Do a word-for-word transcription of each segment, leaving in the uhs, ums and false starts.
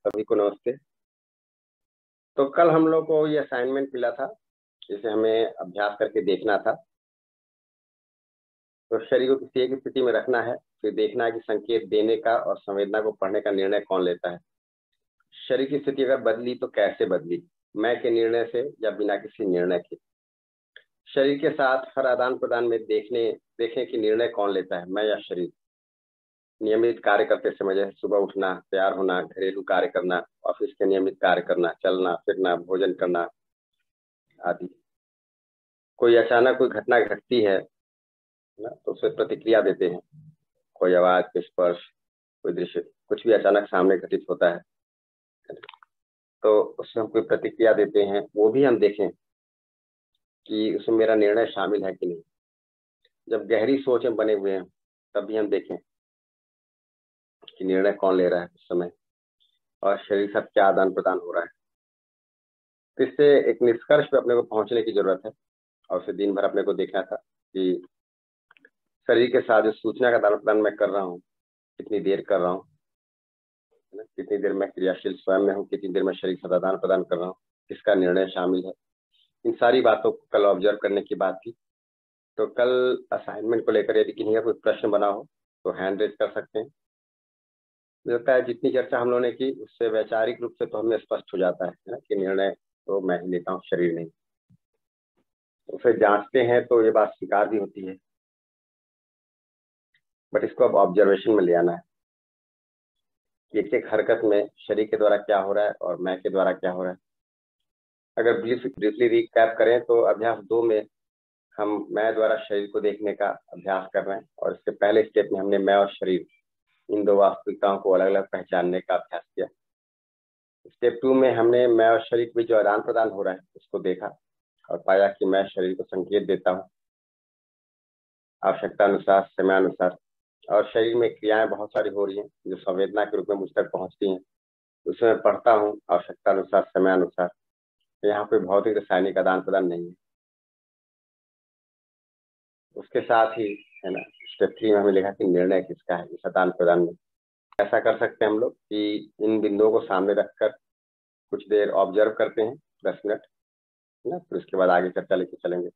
सभी को नमस्ते। तो कल हम लोग को ये असाइनमेंट मिला था, जिसे हमें अभ्यास करके देखना था। तो शरीर को किसी एक स्थिति में रखना है, फिर देखना है कि संकेत देने का और संवेदना को पढ़ने का निर्णय कौन लेता है। शरीर की स्थिति अगर बदली तो कैसे बदली, मैं के निर्णय से या बिना किसी निर्णय के। शरीर के साथ हर आदान प्रदान में देखने देखें कि निर्णय कौन लेता है, मैं या शरीर। नियमित कार्य करते समय जैसे सुबह उठना, तैयार होना, घरेलू कार्य करना, ऑफिस के नियमित कार्य करना, चलना फिरना, भोजन करना आदि। कोई अचानक कोई घटना घटती है ना, तो उसे प्रतिक्रिया देते हैं। कोई आवाज, कोई स्पर्श, कोई दृश्य, कुछ भी अचानक सामने घटित होता है तो उससे हम कोई प्रतिक्रिया देते हैं, वो भी हम देखें कि उसमें मेरा निर्णय शामिल है कि नहीं। जब गहरी सोच में बने हुए हैं तब भी हम देखें कि निर्णय कौन ले रहा है उस समय, और शरीर के साथ क्या आदान प्रदान हो रहा है। तो इससे एक निष्कर्ष पे अपने को पहुंचने की जरूरत है, और उसे दिन भर अपने को देखना था कि शरीर के साथ जो सूचना का आदान प्रदान मैं कर रहा हूँ, कितनी देर कर रहा हूँ, कितनी देर में क्रियाशील स्वयं में हूँ, कितनी देर में शरीर के साथ आदान प्रदान कर रहा हूँ, किसका निर्णय शामिल है। इन सारी बातों को कल ऑब्जर्व करने की बात थी। तो कल असाइनमेंट को लेकर यदि किसी का कोई प्रश्न बना हो तो हैंड रेज कर सकते हैं। मुझे लगता है जितनी चर्चा हम लोगों ने की उससे वैचारिक रूप से तो हमें स्पष्ट हो जाता है ना कि निर्णय तो मैं ही लेता हूँ, शरीर नहीं। उसे जांचते हैं तो ये बात स्वीकार भी होती है, बट इसको अब ऑब्जर्वेशन में ले आना है कि एक एक हरकत में शरीर के द्वारा क्या हो रहा है और मैं के द्वारा क्या हो रहा है। अगर ब्रीफली रिकैप करें तो अभ्यास दो में हम मैं द्वारा शरीर को देखने का अभ्यास कर रहे हैं, और इसके पहले स्टेप में हमने मैं और शरीर इन दो वास्तविकताओं को अलग अलग पहचानने का अभ्यास किया। स्टेप टू में हमने मैं और शरीर में जो आदान प्रदान हो रहा है उसको देखा और पाया कि मैं शरीर को संकेत देता हूँ आवश्यकता अनुसार, समयानुसार, और शरीर में क्रियाएं बहुत सारी हो रही हैं जो संवेदना के रूप में मुझ तक पहुंचती हैं। उसमें पढ़ता हूँ आवश्यकता अनुसार, समयानुसार। यहाँ पे भौतिक रासायनिक आदान प्रदान नहीं है। उसके साथ ही है ना, स्टेप थ्री में हमें लिखा कि निर्णय किसका है इस आदान प्रदान में। ऐसा कर सकते हैं हम लोग कि इन बिंदुओं को सामने रखकर कुछ देर ऑब्जर्व करते हैं, दस मिनट, है ना, फिर उसके बाद आगे चर्चा लेके चलेंगे।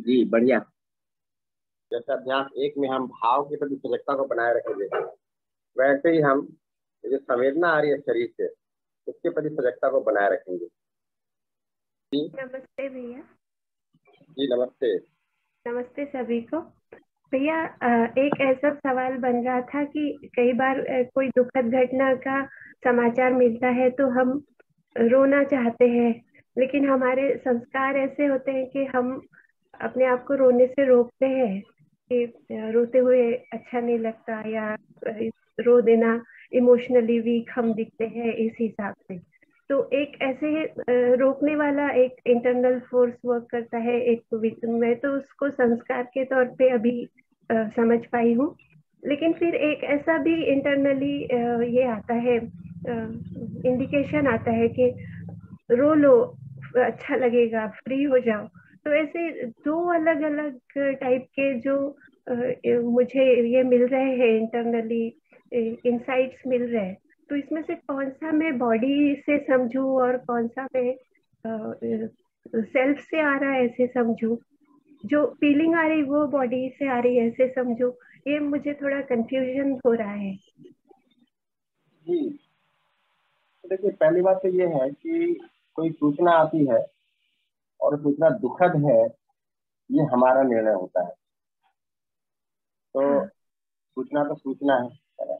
जी बढ़िया। जैसे अभ्यास एक में हम भाव के प्रति सजगता को बनाए रखेंगे, वैसे ही हम जो संवेदना आ रही है शरीर से उसके प्रति सजगता को बनाए रखेंगे। नमस्ते भैया। जी नमस्ते। नमस्ते सभी को। भैया एक ऐसा सवाल बन रहा था कि कई बार कोई दुखद घटना का समाचार मिलता है तो हम रोना चाहते हैं, लेकिन हमारे संस्कार ऐसे होते हैं कि हम अपने आप को रोने से रोकते हैं कि रोते हुए अच्छा नहीं लगता, या रो देना इमोशनली वीक हम दिखते हैं इस हिसाब से। तो एक ऐसे रोकने वाला एक इंटरनल फोर्स वर्क करता है, एक मैं तो उसको संस्कार के तौर पे अभी आ, समझ पाई हूँ। लेकिन फिर एक ऐसा भी इंटरनली ये आता है, इंडिकेशन आता है कि रो लो, अच्छा लगेगा, फ्री हो जाओ। तो ऐसे दो अलग अलग टाइप के जो आ, मुझे ये मिल रहे हैं इंटरनली इनसाइट्स मिल रहे हैं, तो इसमें से कौन सा मैं बॉडी से समझूं और कौन सा मैं सेल्फ से आ रहा है ऐसे समझूं, जो फीलिंग आ रही वो बॉडी से आ रही है ऐसे समझूं, ये मुझे थोड़ा कंफ्यूजन हो रहा है। जी देखिए, पहली बात तो ये है कि कोई सूचना आती है और सूचना दुखद है, ये हमारा निर्णय होता है। तो हाँ। सूचना तो सूचना है,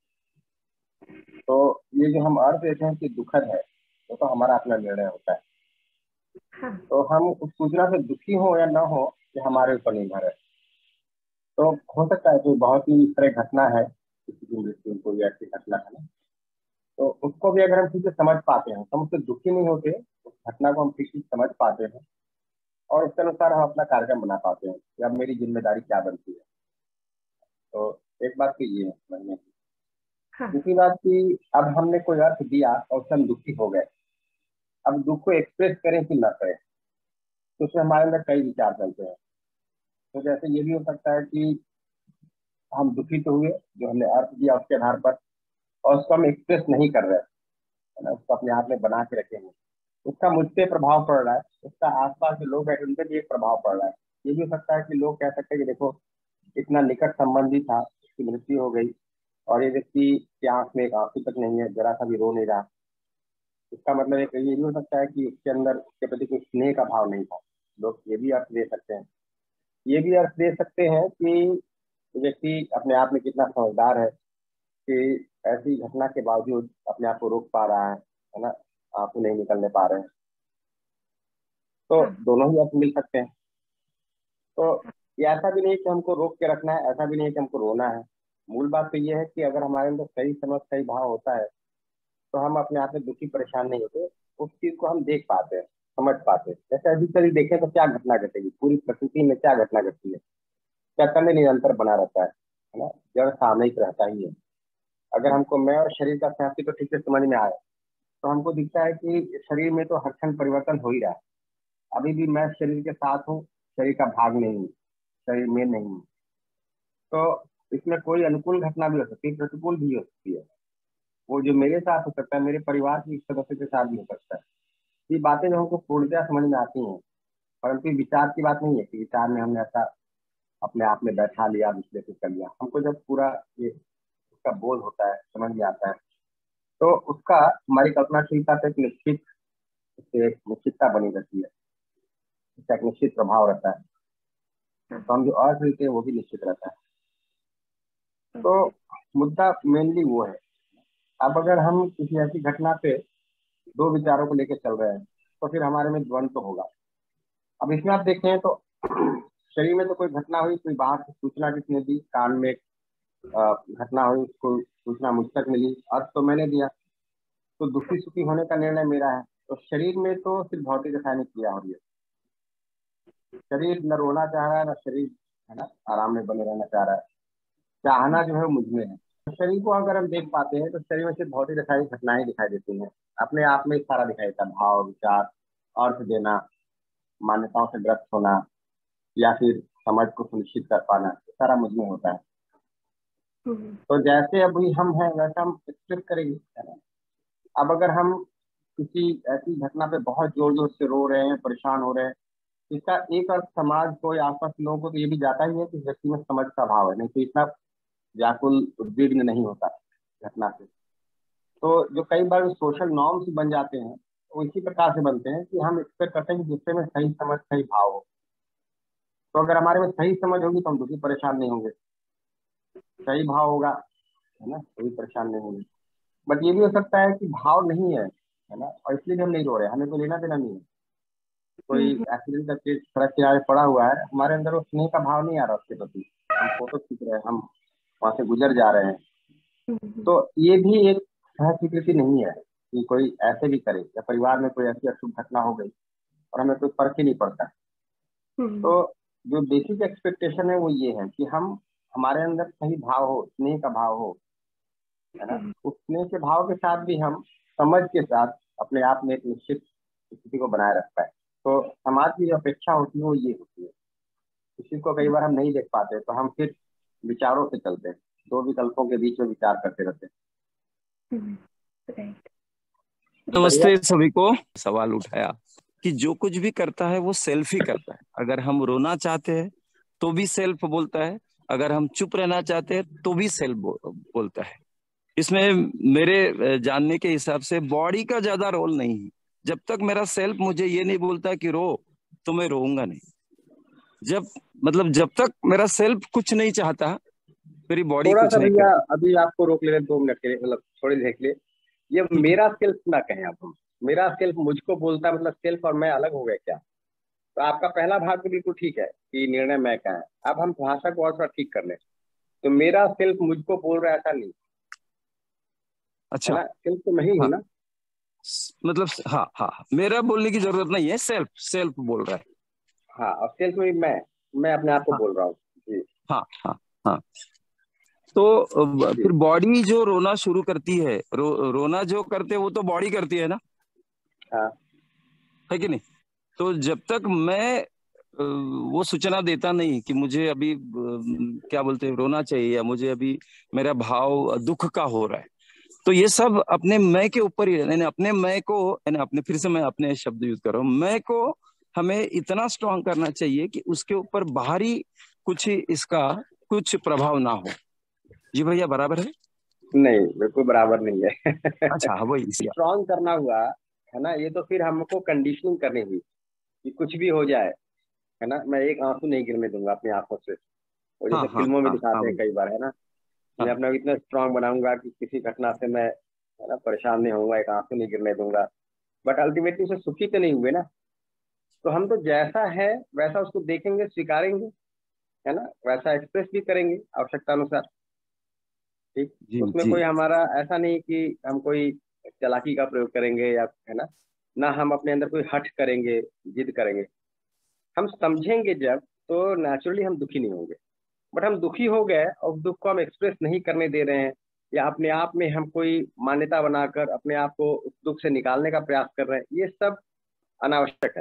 तो ये जो हम अर्थ देते हैं कि दुखद है, वो तो हमारा अपना निर्णय होता है। हाँ। तो हम उस सूचना से दुखी हो या ना हो, ये हमारे ऊपर निर्भर है। तो हो सकता है कोई बहुत ही इस तरह घटना है, किसी की मृत्यु, कोई ऐसी घटना है ना, तो उसको भी अगर हम ठीक से समझ पाते हैं, हम उससे दुखी नहीं होते, उस घटना को हम ठीक से समझ पाते हैं और उसके अनुसार हम अपना कार्यक्रम बना पाते हैं कि अब मेरी जिम्मेदारी क्या बनती है। तो एक बात तो ये है समझने की। हाँ। दूसरी बात कि अब हमने कोई अर्थ दिया और उससे हम दुखी हो गए, अब दुख को एक्सप्रेस करें कि ना करें, तो उसमें हमारे अंदर कई विचार चलते हैं। तो जैसे ये भी हो सकता है कि हम दुखी तो हुए, जो हमने अर्थ दिया उसके आधार पर, और उसको हम एक्सप्रेस नहीं कर रहे है ना, उसको अपने आप में बना के रखेंगे, उसका मुझ पे प्रभाव पड़ रहा है, उसका आसपास जो लोग हैं उन पर भी एक प्रभाव पड़ रहा है। ये भी हो सकता है कि लोग कह सकते हैं कि देखो, इतना निकट संबंधी था, उसकी मृत्यु हो गई और ये व्यक्ति की आंख में एक आंसू तक नहीं है, जरा सा भी रो नहीं रहा। इसका मतलब एक ये भी हो सकता है कि उसके अंदर उसके प्रति कोई स्नेह का भाव नहीं था। लोग ये भी अर्थ दे सकते हैं। ये भी अर्थ दे सकते हैं कि व्यक्ति अपने आप में कितना समझदार है कि ऐसी घटना के बावजूद अपने आप को रोक पा रहा है है ना, आंसू नहीं निकलने पा रहे हैं। तो हाँ। दोनों ही अर्थ मिल सकते हैं। तो ये ऐसा भी नहीं कि हमको रोक के रखना है, ऐसा भी नहीं कि हमको रोना है। मूल बात तो ये है कि अगर हमारे अंदर सही समझ सही भाव होता है तो हम अपने आप में दुखी परेशान नहीं होते, उस चीज को हम देख पाते हैं, समझ पाते हैं। जैसे अभी कभी देखें तो क्या घटना घटेगी, पूरी प्रकृति में क्या घटना घटती है, चक्कर निरंतर बना रहता है है ना, जड़ सामयिक रहता ही है। अगर हमको मैं और शरीर का अस्तित्व ठीक से समझ में आए तो हमको दिखता है कि शरीर में तो हर क्षण परिवर्तन हो ही रहा है। अभी भी मैं शरीर के साथ हूँ, शरीर का भाग नहीं हूँ, शरीर में नहीं हूँ। तो इसमें कोई अनुकूल घटना भी हो सकती है, प्रतिकूल भी हो सकती है। वो जो मेरे साथ हो सकता है, मेरे परिवार के सदस्य के साथ भी हो सकता है। ये बातें जो हमको पूर्णतः समझ में आती हैं, परंतु विचार की बात नहीं है कि विचार में हमने ऐसा अपने आप में बैठा लिया, विश्लेषित कर लिया। हमको जब पूरा ये उसका बोध होता है, समझ में आता है, तो उसका हमारी कल्पनाशीलता से एक निश्चित उससे एक निश्चितता बनी रहती है, उसका एक निश्चित प्रभाव रहता है। तो हम जो अर्थ लेते हैं वो भी निश्चित रहता है। तो मुद्दा मेनली वो है। अब अगर हम किसी ऐसी घटना पे दो विचारों को लेकर चल रहे हैं तो फिर हमारे में द्वंद्व तो होगा। अब इसमें आप देखें तो शरीर में तो कोई घटना हुई, कोई बाहर से सूचना किसने दी, कान में घटना हुई, उसको सूचना मुझ तक मिली, अर्थ तो मैंने दिया, तो दुखी सुखी होने का निर्णय मेरा है। तो शरीर में तो सिर्फ भौतिक रासायनिक क्रिया हो रही है। शरीर न रोना चाह रहा है, न शरीर है ना आराम में बने रहना चाह रहा है। चाहना जो है वो मुझ में है। तो शरीर को अगर हम देख पाते हैं तो शरीर में सिर्फ भौतिक रासायनिक घटनाएं दिखाई देती हैं, अपने आप में सारा दिखाई देता है, भाव विचार, अर्थ देना, मान्यताओं से ग्रस्त होना, या फिर समझ को सुनिश्चित कर पाना, सारा मुझ में होता है। तो जैसे अभी हम हैं वैसा हम एक्सप्रेस करेंगे। अब अगर हम किसी ऐसी घटना पे बहुत जोर जोर से रो रहे हैं, परेशान हो रहे हैं, इसका एक अर्थ समाज को या आसपास के लोगों को तो ये भी जाता ही है कि इस व्यक्ति में समझ का अभाव है, नहीं तो इतना व्याकुल उद्विग्न नहीं होता घटना से। तो जो कई बार सोशल नॉर्म्स बन जाते हैं वो इसी प्रकार से बनते हैं कि हम एक्सपेक्ट करते हैं कि दूसरे में सही समझ सही भाव हो। तो अगर हमारे में सही समझ होगी तो हम दुखी परेशान नहीं होंगे, सही भाव होगा है ना, कोई परेशान नहीं होंगे। बट ये भी हो सकता है कि भाव नहीं है है ना, और इसलिए भी हम नहीं रो रहे, हमें कोई लेना देना नहीं है। कोई एक्सीडेंट का केस सड़क किनारे पड़ा हुआ है, हमारे अंदर वो स्नेह का भाव नहीं आ रहा उसके प्रति, हम फोटो खींच रहे हैं, हम वहां से गुजर जा रहे हैं। तो ये भी एक सह स्वीकृति नहीं है कि कोई ऐसे भी करे, या परिवार में कोई ऐसी अशुभ घटना हो गई और हमें कोई फर्क ही नहीं पड़ता। तो जो बेसिक एक्सपेक्टेशन है वो ये है कि हम हमारे अंदर सही भाव हो, स्नेह का भाव हो, है ना। उस स्नेह के भाव के साथ भी हम समझ के साथ अपने आप में एक निश्चित स्थिति को बनाए रखता है। तो समाज की जो अपेक्षा होती है वो ये होती है, इसी को कई बार हम नहीं देख पाते तो हम फिर विचारों से चलते हैं, दो विकल्पों के बीच में विचार करते रहते हैं। नमस्ते सभी को। सवाल उठाया कि जो कुछ भी करता है वो सेल्फ ही करता है। अगर हम रोना चाहते हैं तो भी सेल्फ बोलता है, अगर हम चुप रहना चाहते हैं तो भी सेल्फ बोलता है। इसमें मेरे जानने के हिसाब से बॉडी का ज्यादा रोल नहीं है। जब तक मेरा सेल्फ मुझे ये नहीं बोलता कि रो, तो मैं रोऊंगा नहीं। जब मतलब जब तक मेरा सेल्फ कुछ नहीं चाहता, मेरी बॉडी थोड़ा कुछ सा नहीं भैया करती। अभी आपको रोक ले रहे दो मिनट के लिए, मतलब थोड़ी देर के लिए। ये मेरा सेल्फ ना कहें आप, हम मेरा सेल्फ मुझको बोलता है, मतलब सेल्फ और मैं अलग हो गए क्या? तो आपका पहला भाग तो बिल्कुल ठीक है कि निर्णय मैं का है। अब हम भाषा को और थोड़ा ठीक कर लें, तो मेरा सेल्फ मुझको बोल रहा है, ऐसा नहीं अच्छा, है ना। सेल्फ तो मैं ही हूँ ना, मतलब हाँ हाँ, मेरा बोलने की जरूरत नहीं है, सेल्फ सेल्फ बोल रहा है। हाँ, और सेल्फ में मैं मैं अपने आप को हाँ, बोल रहा हूँ जी। हाँ हाँ हाँ। तो अ, जी फिर बॉडी जो रोना शुरू करती है, रो, रोना जो करते हैं वो तो बॉडी करती है ना, हाँ है कि नहीं? तो जब तक मैं अ, वो सूचना देता नहीं कि मुझे अभी अ, क्या बोलते हैं, रोना चाहिए, या मुझे अभी मेरा भाव दुख का हो रहा है, तो ये सब अपने मैं के ऊपर ही है। अपने मैं को, अपने फिर से मैं अपने शब्द यूज कर रहा हूँ, मैं को हमें इतना स्ट्रांग करना चाहिए कि उसके ऊपर बाहरी कुछ इसका कुछ प्रभाव ना हो। जी भैया, बराबर है? नहीं, बिल्कुल बराबर नहीं है। अच्छा, वही इसलिए स्ट्रॉन्ग करना हुआ है ना, ये तो फिर हमको कंडीशनिंग करनी हुई कि कुछ भी हो जाए, है ना, मैं एक आंसू नहीं गिरने दूंगा अपनी आंखों से। और हाँ जैसे हाँ फिल्मों में हाँ हाँ दिखाते हैं भाई, कई बार, है ना, मैं हाँ अपना इतना स्ट्रांग बनाऊंगा कि किसी घटना से मैं, है ना, परेशान नहीं होऊंगा, एक आंसू नहीं गिरने दूंगा। बट अल्टीमेटली उसे सुखी तो नहीं हुए ना। तो हम तो जैसा है वैसा उसको देखेंगे, स्वीकारेंगे, है ना, वैसा एक्सप्रेस भी करेंगे आवश्यकता अनुसार। ठीक, जी उसमें जी। कोई हमारा ऐसा नहीं कि हम कोई चालाकी का प्रयोग करेंगे, या है ना, ना हम अपने अंदर कोई हठ करेंगे, जिद करेंगे। हम समझेंगे जब, तो नेचुरली हम दुखी नहीं होंगे। बट हम दुखी हो गए और उस दुख को हम एक्सप्रेस नहीं करने दे रहे हैं, या अपने आप में हम कोई मान्यता बनाकर अपने आप को उस दुख से निकालने का प्रयास कर रहे हैं, ये सब अनावश्यक है।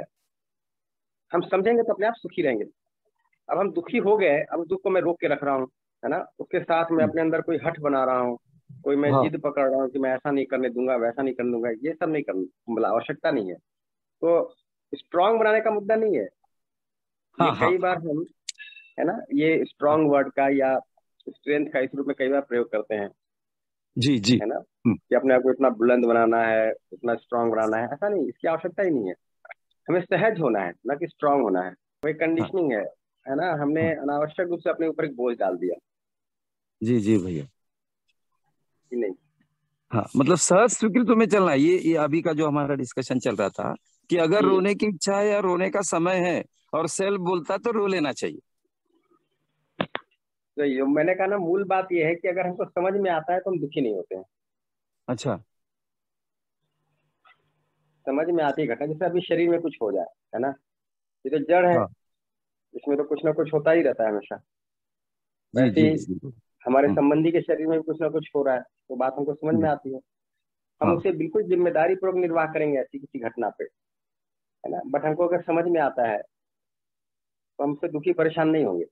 हम समझेंगे तो अपने आप सुखी रहेंगे। अब हम दुखी हो गए, अब उस दुख को मैं रोक के रख रहा हूँ, है ना, उसके साथ मैं अपने अंदर कोई हठ बना रहा हूँ, कोई मैं हाँ जिद पकड़ रहा हूँ कि मैं ऐसा नहीं करने दूंगा, वैसा नहीं करने दूंगा, ये सब नहीं करना, मतलब आवश्यकता नहीं है। तो स्ट्रांग बनाने का मुद्दा नहीं है ये। हाँ हाँ कई बार हम, है ना, ये स्ट्रांग वर्ड का या स्ट्रेंथ का इस रूप में कई बार प्रयोग करते हैं, जी जी। है ना, हम्म, कि अपने आप को इतना बुलंद बनाना है, इतना स्ट्रांग बनाना है। ऐसा नहीं, इसकी आवश्यकता ही नहीं है। हमें सहज होना है, ना कि स्ट्रांग होना है। कोई हाँ कंडीशनिंग है है ना, हमने हाँ। अनावश्यक रूप से अपने ऊपर एक बोझ डाल दिया जी जी भैया। कि नहीं। हाँ, मतलब सहज स्वीकृति में चलना, ये ये अभी का जो हमारा डिस्कशन चल रहा था कि अगर जी, रोने की इच्छा है या रोने का समय है और सेल्फ बोलता तो रो लेना चाहिए। तो ये मैंने कहा ना, मूल बात ये है कि अगर हमको समझ में आता है तो हम दुखी नहीं होते हैं। अच्छा। समझ में आती है घटना, जैसे अभी शरीर में कुछ हो जाए, है ना, ये तो जड़ है, हाँ इसमें तो कुछ ना कुछ होता ही रहता है हमेशा। जी वैसे जी ही जी। हमारे हम्म, संबंधी के शरीर में भी कुछ ना कुछ हो रहा है, तो बात हमको समझ में जी, आती है। हम हाँ उसे बिल्कुल जिम्मेदारी पूर्वक निर्वाह करेंगे ऐसी किसी घटना पे, है ना। बट हमको अगर समझ में आता है तो हम उससे दुखी परेशान नहीं होंगे।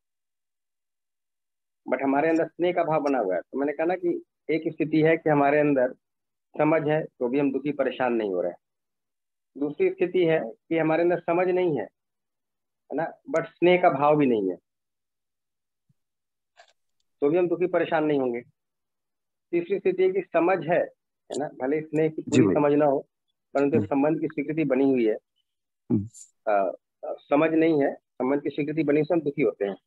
बट हमारे अंदर स्नेह का भाव बना हुआ है, तो मैंने कहा ना कि एक स्थिति है कि हमारे अंदर समझ है तो भी हम दुखी परेशान नहीं हो रहे हैं। दूसरी स्थिति है कि हमारे अंदर समझ नहीं है, है ना, बट स्नेह का भाव भी नहीं है, तो भी हम दुखी परेशान नहीं होंगे। तीसरी स्थिति है कि समझ है है ना, भले स्नेह की जी पूरी भाई। समझ ना हो, परंतु हम्म, संबंध की स्वीकृति बनी हुई है। हम्म, आ, आ, समझ नहीं है, संबंध की स्वीकृति बनी से हम दुखी होते हैं,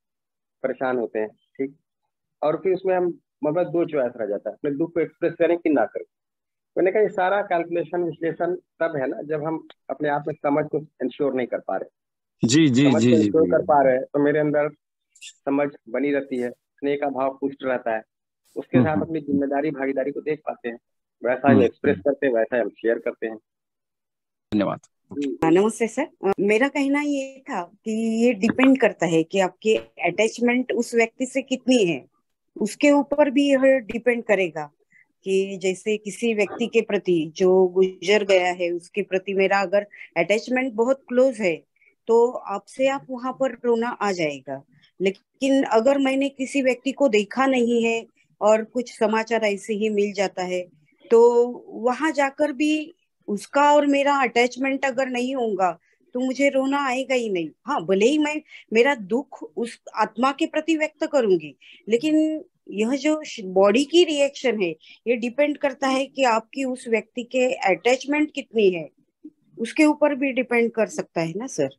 परेशान होते हैं, ठीक। और फिर उसमें हम मतलब दो चॉइस रह जाता है, अपने दुख को एक्सप्रेस करें कि ना करें। मैंने कहा ये सारा कैलकुलेशन विश्लेषण तब है ना जब हम अपने आप में समझ को इंश्योर नहीं कर पा रहे। जी जी समझ जी को जी इंश्योर कर भैया। पा रहे हैं तो मेरे अंदर समझ बनी रहती है, स्नेह का भाव पुष्ट रहता है, उसके हम्म साथ हम्म अपनी जिम्मेदारी भागीदारी को देख पाते हैं, वैसा हम हम्म, एक्सप्रेस हम्म, करते हैं, वैसा हम शेयर करते हैं। धन्यवाद। हाँ, नमस्ते सर। अ, मेरा कहना ये था कि ये डिपेंड करता है कि आपकी अटैचमेंट उस व्यक्ति से कितनी है, उसके ऊपर भी यह डिपेंड करेगा कि जैसे किसी व्यक्ति के प्रति जो गुजर गया है उसके प्रति मेरा अगर अटैचमेंट बहुत क्लोज है तो आपसे आप वहां पर रोना आ जाएगा। लेकिन अगर मैंने किसी व्यक्ति को देखा नहीं है और कुछ समाचार ऐसे ही मिल जाता है तो वहां जाकर भी उसका और मेरा अटैचमेंट अगर नहीं होगा तो मुझे रोना आएगा ही नहीं। हाँ, भले ही मैं मेरा दुख उस आत्मा के प्रति व्यक्त करूंगी, लेकिन यह जो बॉडी की रिएक्शन है ये डिपेंड करता है कि आपकी उस व्यक्ति के अटैचमेंट कितनी है, उसके ऊपर भी डिपेंड कर सकता है ना सर।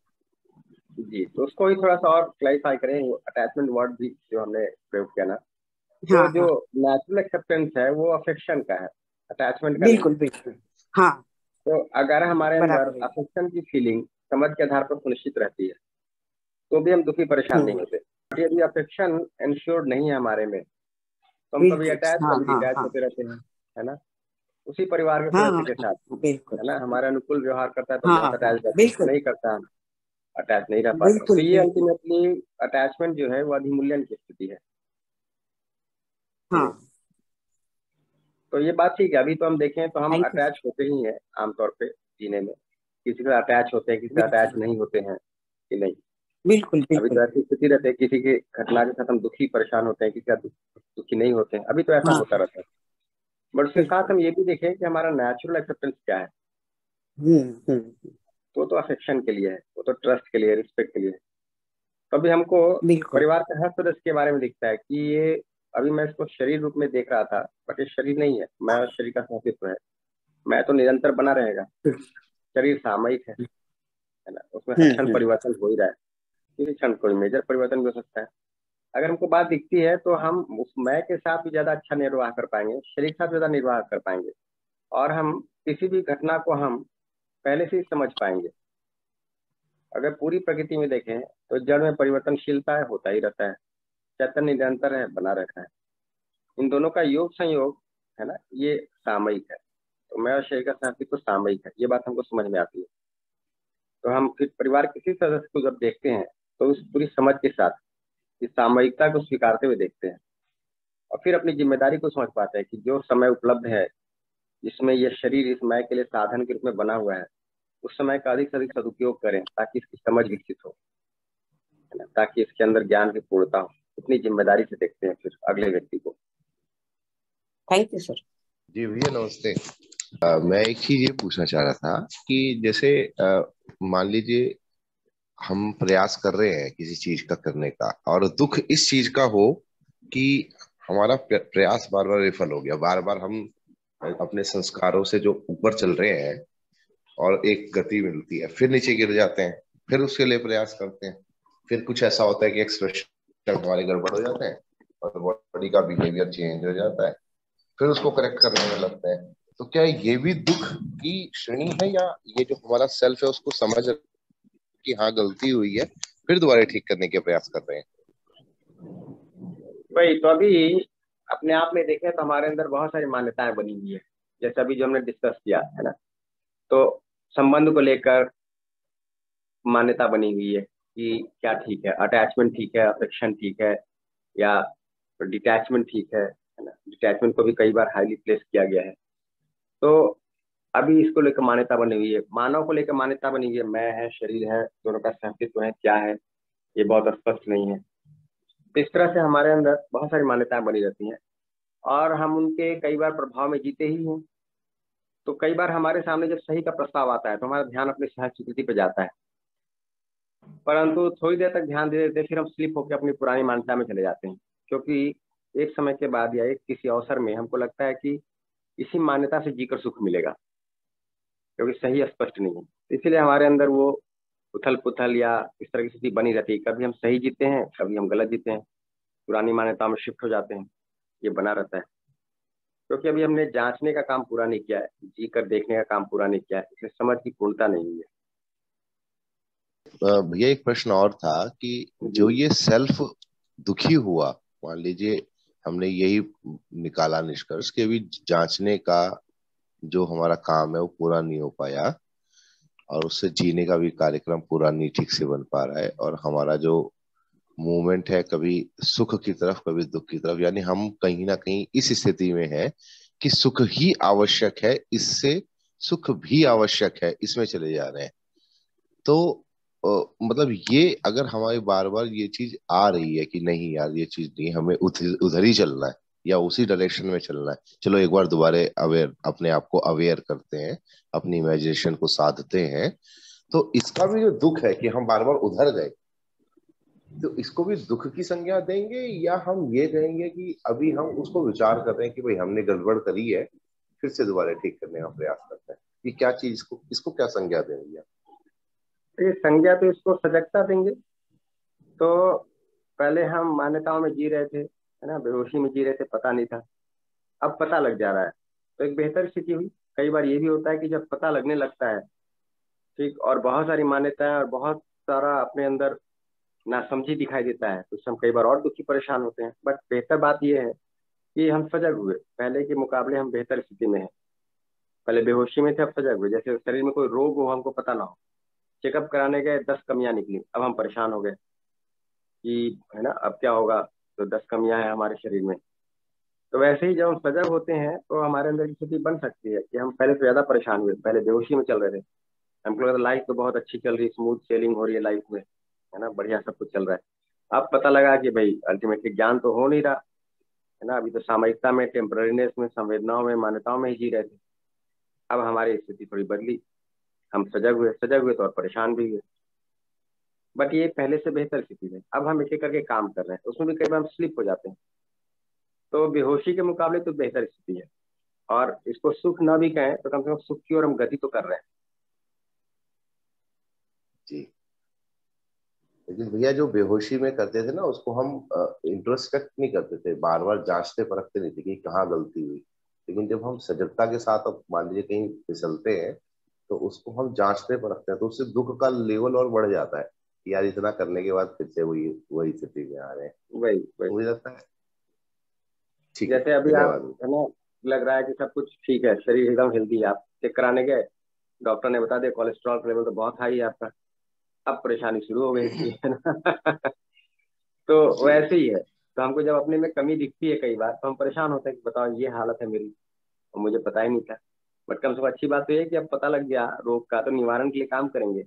जी, तो उसको ही थोड़ा सा और क्लैरिफाई करें, वो अटैचमेंट वर्ड भी जो हमने प्रयोग किया ना, तो हाँ जो हाँ, नेचुरल एक्सेप्टेंस है वो अफेक्शन का है, अटैचमेंट का नहीं। बिल्कुल बिल्कुल। हाँ, तो अगर हमारे अंदर बराबर है। अफेक्शन की फीलिंग समझ के आधार पर सुनिश्चित रहती है तो भी हम दुखी परेशान नहीं हम्म, होते। यदि अफेक्शन इंश्योर्ड नहीं है हमारे में तो हम कभी बिल्कुल। अटैच हाँ कभी हाँ डिटैच हाँ होते रहते हैं, है ना। उसी परिवार के हाँ सदस्य हाँ के साथ, हाँ, बिल्कुल। है ना, हमारे अनुकूल व्यवहार करता है तो हाँ बहुत हाँ, अटैच रहते हैं, बिल्कुल नहीं करता हम अटैच नहीं रह पाते। तो बिल्कुल ये बिल्कुल। अल्टीमेटली अटैचमेंट जो है वो अधिमूल्यन की स्थिति है। हाँ, तो ये बात ठीक है, अभी तो हम देखें तो हम थैंक यू। अटैच होते ही हैं आमतौर पे जीने में, किसी से अटैच होते हैं, किसी से अटैच बिल्कुल नहीं होते हैं कि नहीं। बिल्कुल अभी बिल्कुल। तो ऐसी स्थिति रहती है, किसी की घटना के साथ हम दुखी परेशान होते हैं, किसी का दुख, दुखी नहीं होते हैं, अभी तो ऐसा हाँ, होता रहता है। बट उसके साथ बिल्कुल। हम ये भी देखें कि हमारा नेचुरल एक्सेप्टेंस क्या है। हम्म हम्म, वो तो अफेक्शन के लिए है, वो तो ट्रस्ट के लिए, रिस्पेक्ट के लिए है। तो अभी हमको बिल्कुल। परिवार के हर सदस्य के बारे में दिखता है कि ये, अभी मैं इसको शरीर रूप में देख रहा था बट ये शरीर नहीं है, मैं और शरीर का अस्तित्व है, मैं तो निरंतर बना रहेगा, शरीर सामयिक है है ना, उसमें हर हम्म क्षण हम्म, परिवर्तन हो ही रहा है, किसी क्षण कोई मेजर परिवर्तन भी हो सकता है। अगर हमको बात दिखती है तो हम उस मैं के साथ भी ज्यादा अच्छा निर्वाह कर पाएंगे, शरीर के साथ ज्यादा निर्वाह कर पाएंगे, और हम किसी भी घटना को हम पहले से ही समझ पाएंगे। अगर पूरी प्रकृति में देखें तो जड़ में परिवर्तनशीलता है, होता ही रहता है, चैतन्य निरंतर है, बना रहता है। इन दोनों का योग संयोग है ना, ये सामयिक है। तो मैं और शरीर का अस्तित्व सामयिक है, ये बात हमको समझ में आती है। तो हम फिर परिवार किसी सदस्य को जब देखते हैं तो उस पूरी समझ के साथ इस सामयिकता को स्वीकारते हुए देखते हैं, और फिर अपनी जिम्मेदारी को समझ पाते हैं कि जो समय उपलब्ध है जिसमें ये शरीर इस मैं के लिए साधन के रूप में बना हुआ है, उस समय का अधिक से अधिक सदुपयोग करें ताकि इसकी समझ विकसित हो, है ना, ताकि इसके अंदर ज्ञान की पूर्णता हो। इतनी जिम्मेदारी से देखते हैं फिर अगले व्यक्ति को। Thank you sir. जी भैया नमस्ते। अ, मैं एक चीज ये पूछना चाह रहा था कि जैसे अ, मान लीजिए हम प्रयास कर रहे हैं किसी चीज का करने का और दुख इस चीज का हो कि हमारा प्र- प्रयास बार बार विफल हो गया, बार बार हम अपने संस्कारों से जो ऊपर चल रहे हैं और एक गति मिलती है फिर नीचे गिर जाते हैं, फिर उसके लिए प्रयास करते हैं, फिर कुछ ऐसा होता है कि एक्सप्रेशन हमारे गड़बड़ हो जाते हैं और बॉडी का बिहेवियर चेंज हो जाता है, फिर उसको करेक्ट करने में लगते हैं। तो क्या ये भी दुख की श्रेणी है या ये जो हमारा सेल्फ है उसको समझ कि हाँ गलती हुई है फिर दोबारा ठीक करने के प्रयास कर रहे हैं? भाई तो अभी अपने आप में देखें तो हमारे अंदर बहुत सारी मान्यताएं बनी हुई है, जैसे अभी जो हमने डिस्कस किया है ना, तो संबंध को लेकर मान्यता बनी हुई है कि क्या ठीक है, अटैचमेंट ठीक है, अफेक्शन ठीक है, या डिटैचमेंट ठीक है है ना। डिटैचमेंट को भी कई बार हाईली प्लेस किया गया है। तो अभी इसको लेकर मान्यता बनी हुई है, मानव को लेकर मान्यता बनी हुई है, मैं है, शरीर है, दोनों का अस्तित्व है, क्या है ये बहुत स्पष्ट नहीं है। तो इस तरह से हमारे अंदर बहुत सारी मान्यताएं बनी रहती हैं और हम उनके कई बार प्रभाव में जीते ही हैं। तो कई बार हमारे सामने जब सही का प्रस्ताव आता है तो हमारा ध्यान अपनी सहज स्वीकृति पे जाता है, परंतु थोड़ी देर तक ध्यान दे देते फिर हम स्लिप होकर अपनी पुरानी मान्यता में चले जाते हैं, क्योंकि एक समय के बाद या एक किसी अवसर में हमको लगता है कि इसी मान्यता से जीकर सुख मिलेगा, क्योंकि सही स्पष्ट नहीं है। इसीलिए हमारे अंदर वो उथल पुथल या इस तरह की स्थिति बनी रहती है। कभी हम सही जीते हैं, कभी हम गलत जीते हैं, पुरानी मान्यताओं में शिफ्ट हो जाते हैं, ये बना रहता है। क्योंकि अभी हमने जांचने का काम पूरा नहीं किया है, जी कर देखने का काम पूरा नहीं किया है, इसलिए समझ की पूर्णता नहीं हुई है। भैया एक प्रश्न और था कि जो ये सेल्फ दुखी हुआ, मान लीजिए हमने यही निकाला निष्कर्ष कि अभी जांचने का जो हमारा काम है वो पूरा नहीं हो पाया और उससे जीने का भी कार्यक्रम पूरा नहीं ठीक से बन पा रहा है, और हमारा जो मूवमेंट है कभी सुख की तरफ कभी दुख की तरफ, यानी हम कहीं ना कहीं इस स्थिति में है कि सुख ही आवश्यक है, इससे सुख भी आवश्यक है, इसमें चले जा रहे हैं। तो अ, मतलब ये अगर हमारी बार बार ये चीज आ रही है कि नहीं यार ये चीज नहीं, हमें उधर उधर ही चलना है या उसी डायरेक्शन में चलना है, चलो एक बार दोबारा अवेयर, अपने आप को अवेयर करते हैं, अपनी इमेजिनेशन को साधते हैं, तो इसका भी जो दुख है कि हम बार बार उधर गए, तो इसको भी दुख की संज्ञा देंगे या हम ये कहेंगे कि अभी हम उसको विचार कर रहे हैं कि भाई हमने गड़बड़ करी है, फिर से दोबारा ठीक करने का प्रयास करते हैं, कि क्या चीज इसको इसको क्या संज्ञा देंगे? ये संज्ञा तो इसको सजगता देंगे। तो पहले हम मान्यताओं में जी रहे थे, है ना, बेहोशी में जी रहे थे, पता नहीं था, अब पता लग जा रहा है, तो एक बेहतर स्थिति हुई। कई बार ये भी होता है कि जब पता लगने लगता है, ठीक, और बहुत सारी मान्यताएं और बहुत सारा अपने अंदर नासमझी दिखाई देता है, तो उससे हम कई बार और दुखी परेशान होते हैं। बट बेहतर बात यह है कि हम सजग हुए, पहले के मुकाबले हम बेहतर स्थिति में हैं। पहले बेहोशी में थे, अब सजग हुए। जैसे शरीर में कोई रोग हो, हमको पता ना हो, चेकअप कराने गए, दस कमियां निकली, अब हम परेशान हो गए कि है ना अब क्या होगा, तो दस कमियां हैं हमारे शरीर में। तो वैसे ही जब हम सजग होते हैं तो हमारे अंदर की स्थिति बन सकती है कि हम पहले से ज्यादा परेशान हुए, पहले बेहोशी में चल रहे थे, हमको लगा लाइफ तो बहुत अच्छी चल रही है, स्मूथ सेलिंग हो रही है लाइफ में, है ना, बढ़िया सब कुछ चल रहा है। अब पता लगा कि भाई अल्टीमेटली ज्ञान तो हो नहीं रहा, है ना, अभी तो सामयिकता में, टेम्पररीनेस में, संवेदनाओं में, मान्यताओं में ही जी रहे थे। अब हमारी स्थिति थोड़ी बदली, हम सजग हुए, सजग हुए तो और परेशान भी हुए। बट ये पहले से बेहतर स्थिति है। अब हम एक एक करके काम कर रहे हैं, उसमें भी कई बार हम स्लिप हो जाते हैं, तो बेहोशी के मुकाबले तो बेहतर स्थिति है। और इसको सुख न भी कहें तो कम से कम सुख की ओर हम गति तो कर रहे हैं। जी, लेकिन भैया जो बेहोशी में करते थे ना, उसको हम इंट्रोस्पेक्ट नहीं करते थे, बार बार जांचते परखते नहीं थे कि कहाँ गलती हुई। लेकिन जब हम सजगता के साथ अब मान लीजिए कहीं फिसलते हैं, तो उसको हम जांचते परखते हैं, तो उससे दुख का लेवल और बढ़ जाता है कि यार इतना करने के बाद फिर से वही वही स्थिति में आ रहे हैं। वही वही मुझे लगता है ठीक जैसे है, अभी आप, धन्यवाद। है ना, लग रहा है कि सब कुछ ठीक है, शरीर एकदम हेल्दी है, आप चेक कराने गए, डॉक्टर ने बता दिया कोलेस्ट्रॉल लेवल तो बहुत हाई है आपका, अब परेशानी शुरू हो गई इसकी, है ना। तो वैसे ही है। तो हमको जब अपने में कमी दिखती है कई बार, तो हम परेशान होते हैं कि बताओ ये हालत है मेरी और मुझे पता ही नहीं था। बट कम से कम अच्छी बात तो ये है कि अब पता लग गया रोग का, तो निवारण के लिए काम करेंगे।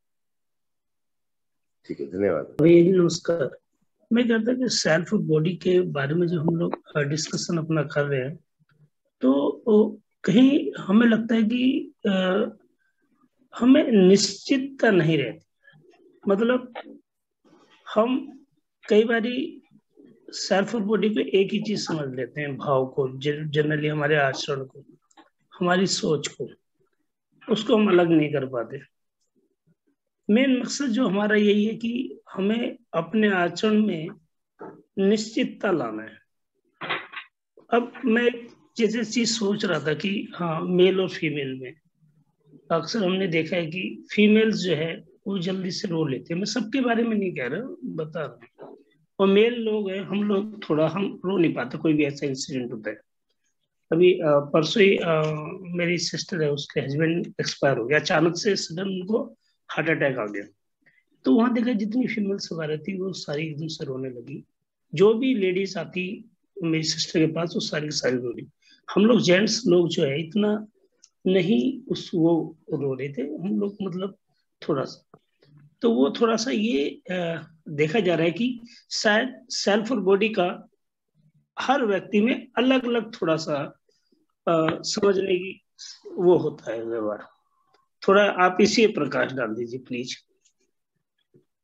ठीक है, धन्यवाद। नमस्कार। मैं कहता कि सेल्फ बॉडी के बारे में जो हम लोग डिस्कशन अपना कर रहे हैं, तो कहीं हमें लगता है कि आ, हमें निश्चितता नहीं रहती। मतलब हम कई बारी सेल्फ बॉडी को एक ही चीज समझ लेते हैं, भाव को, जनरली हमारे आचरण को, हमारी सोच को, उसको हम अलग नहीं कर पाते। मेन मकसद जो हमारा यही है कि हमें अपने आचरण में निश्चितता लाना है। अब मैं जैसे चीज सोच रहा था कि हाँ, मेल और फीमेल में अक्सर हमने देखा है कि फीमेल्स जो है वो जल्दी से रो लेते हैं। मैं सबके बारे में नहीं कह रहा, बता रहा हूँ। और मेल लोग हैं, हम लोग थोड़ा हम रो नहीं पाते, कोई भी ऐसा इंसिडेंट होता है। अभी परसों ही मेरी सिस्टर है, उसके हस्बैंड एक्सपायर हो गया, अचानक से सडन उनको हार्ट अटैक आ गया। तो वहां देखा जितनी फीमेल सवार रहती वो सारी एकदम से रोने लगी। जो भी लेडीज आती मेरी सिस्टर के पास वो सारी सारी रो रही। हम लोग जेंट्स लोग जो है इतना नहीं उस वो रो रहे थे, हम लोग मतलब थोड़ा सा। तो वो थोड़ा सा ये आ, देखा जा रहा है कि शायद सेल्फ और बॉडी का हर व्यक्ति में अलग अलग थोड़ा सा आ, समझने की वो होता है व्यवहार। थोड़ा आप इसी प्रकाश डाल दीजिए प्लीज।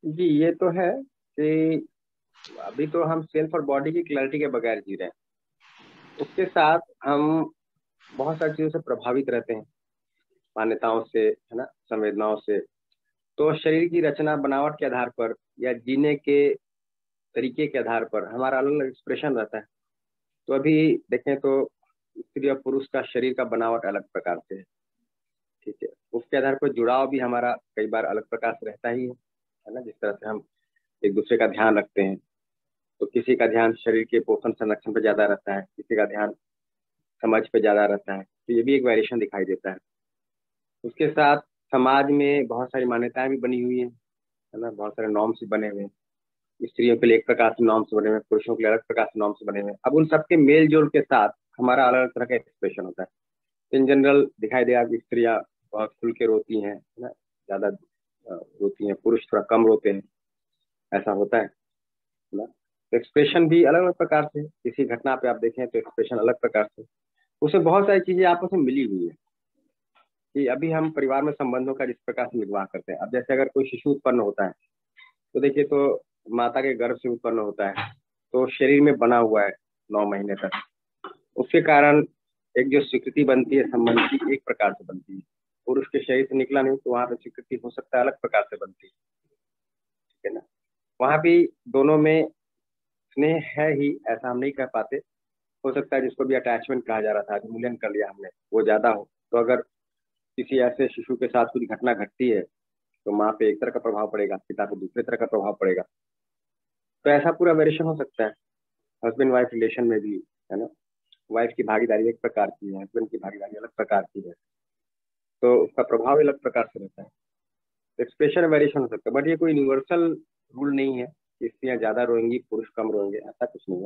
जी ये तो है कि अभी तो हम सेल्फ और बॉडी की क्लैरिटी के बगैर जी रहे हैं। उसके साथ हम बहुत सारी चीजों से प्रभावित रहते हैं, मान्यताओं से, है ना, संवेदनाओं से। तो शरीर की रचना बनावट के आधार पर या जीने के तरीके के आधार पर हमारा अलग अलग एक्सप्रेशन रहता है। तो अभी देखें तो स्त्री और पुरुष का शरीर का बनावट अलग प्रकार से है, ठीक है। उसके आधार पर जुड़ाव भी हमारा कई बार अलग प्रकार से रहता ही है, है ना। जिस तरह से हम एक दूसरे का ध्यान रखते हैं, तो किसी का ध्यान शरीर के पोषण संरक्षण पर ज्यादा रहता है, किसी का ध्यान समझ पे ज्यादा रहता है। तो ये भी एक वेरिएशन दिखाई देता है। उसके साथ समाज में बहुत सारी मान्यताएं भी बनी हुई हैं, है ना, बहुत सारे नॉर्म्स भी बने हुए हैं। स्त्रियों के लिए एक प्रकार से नॉर्म्स बने हुए हैं, पुरुषों के लिए अलग प्रकार से नॉर्म्स बने हुए हैं। अब उन सबके मेल जोल के साथ हमारा अलग अलग तरह का एक्सप्रेशन होता है। इन जनरल दिखाई देगा कि स्त्रियां बहुत खुल के रोती हैं, है ना, ज्यादा रोती हैं, पुरुष थोड़ा कम रोते हैं, ऐसा होता है ना। तो एक्सप्रेशन भी अलग अलग प्रकार से, किसी घटना पे आप देखें तो एक्सप्रेशन अलग प्रकार से, उसमें बहुत सारी चीजें आपस में मिली हुई है कि अभी हम परिवार में संबंधों का जिस प्रकार से निर्वाह करते हैं। अब जैसे अगर कोई शिशु उत्पन्न होता है तो देखिए, तो माता के गर्भ से उत्पन्न होता है, तो शरीर में बना हुआ है नौ महीने तक। उसके कारण एक जो स्वीकृति बनती है संबंध की, एक प्रकार से बनती है। पुरुष के शरीर से निकला नहीं तो वहां पर स्वीकृति हो सकता है अलग प्रकार से बनती है, ठीक है ना। वहां भी दोनों में स्नेह है ही, ऐसा हम नहीं कह पाते। हो सकता है जिसको भी अटैचमेंट कहा जा रहा था, अधिमूल्यन कर लिया हमने, वो ज्यादा हो। तो अगर किसी ऐसे शिशु के साथ कुछ घटना घटती है तो माँ पे एक तरह का प्रभाव पड़ेगा, पिता पे दूसरे तरह का प्रभाव पड़ेगा। तो ऐसा पूरा वेरिएशन हो सकता है। हस्बैंड वाइफ रिलेशन में भी, है ना, वाइफ की भागीदारी एक प्रकार की है, हस्बैंड की भागीदारी अलग प्रकार की है, तो उसका प्रभाव अलग प्रकार से रहता है। तो एक्सप्रेशन वेरिएशन हो सकता है, बट ये कोई यूनिवर्सल रूल नहीं है कि स्त्रियाँ ज्यादा रोएंगी पुरुष कम रोएंगे, ऐसा कुछ नहीं है।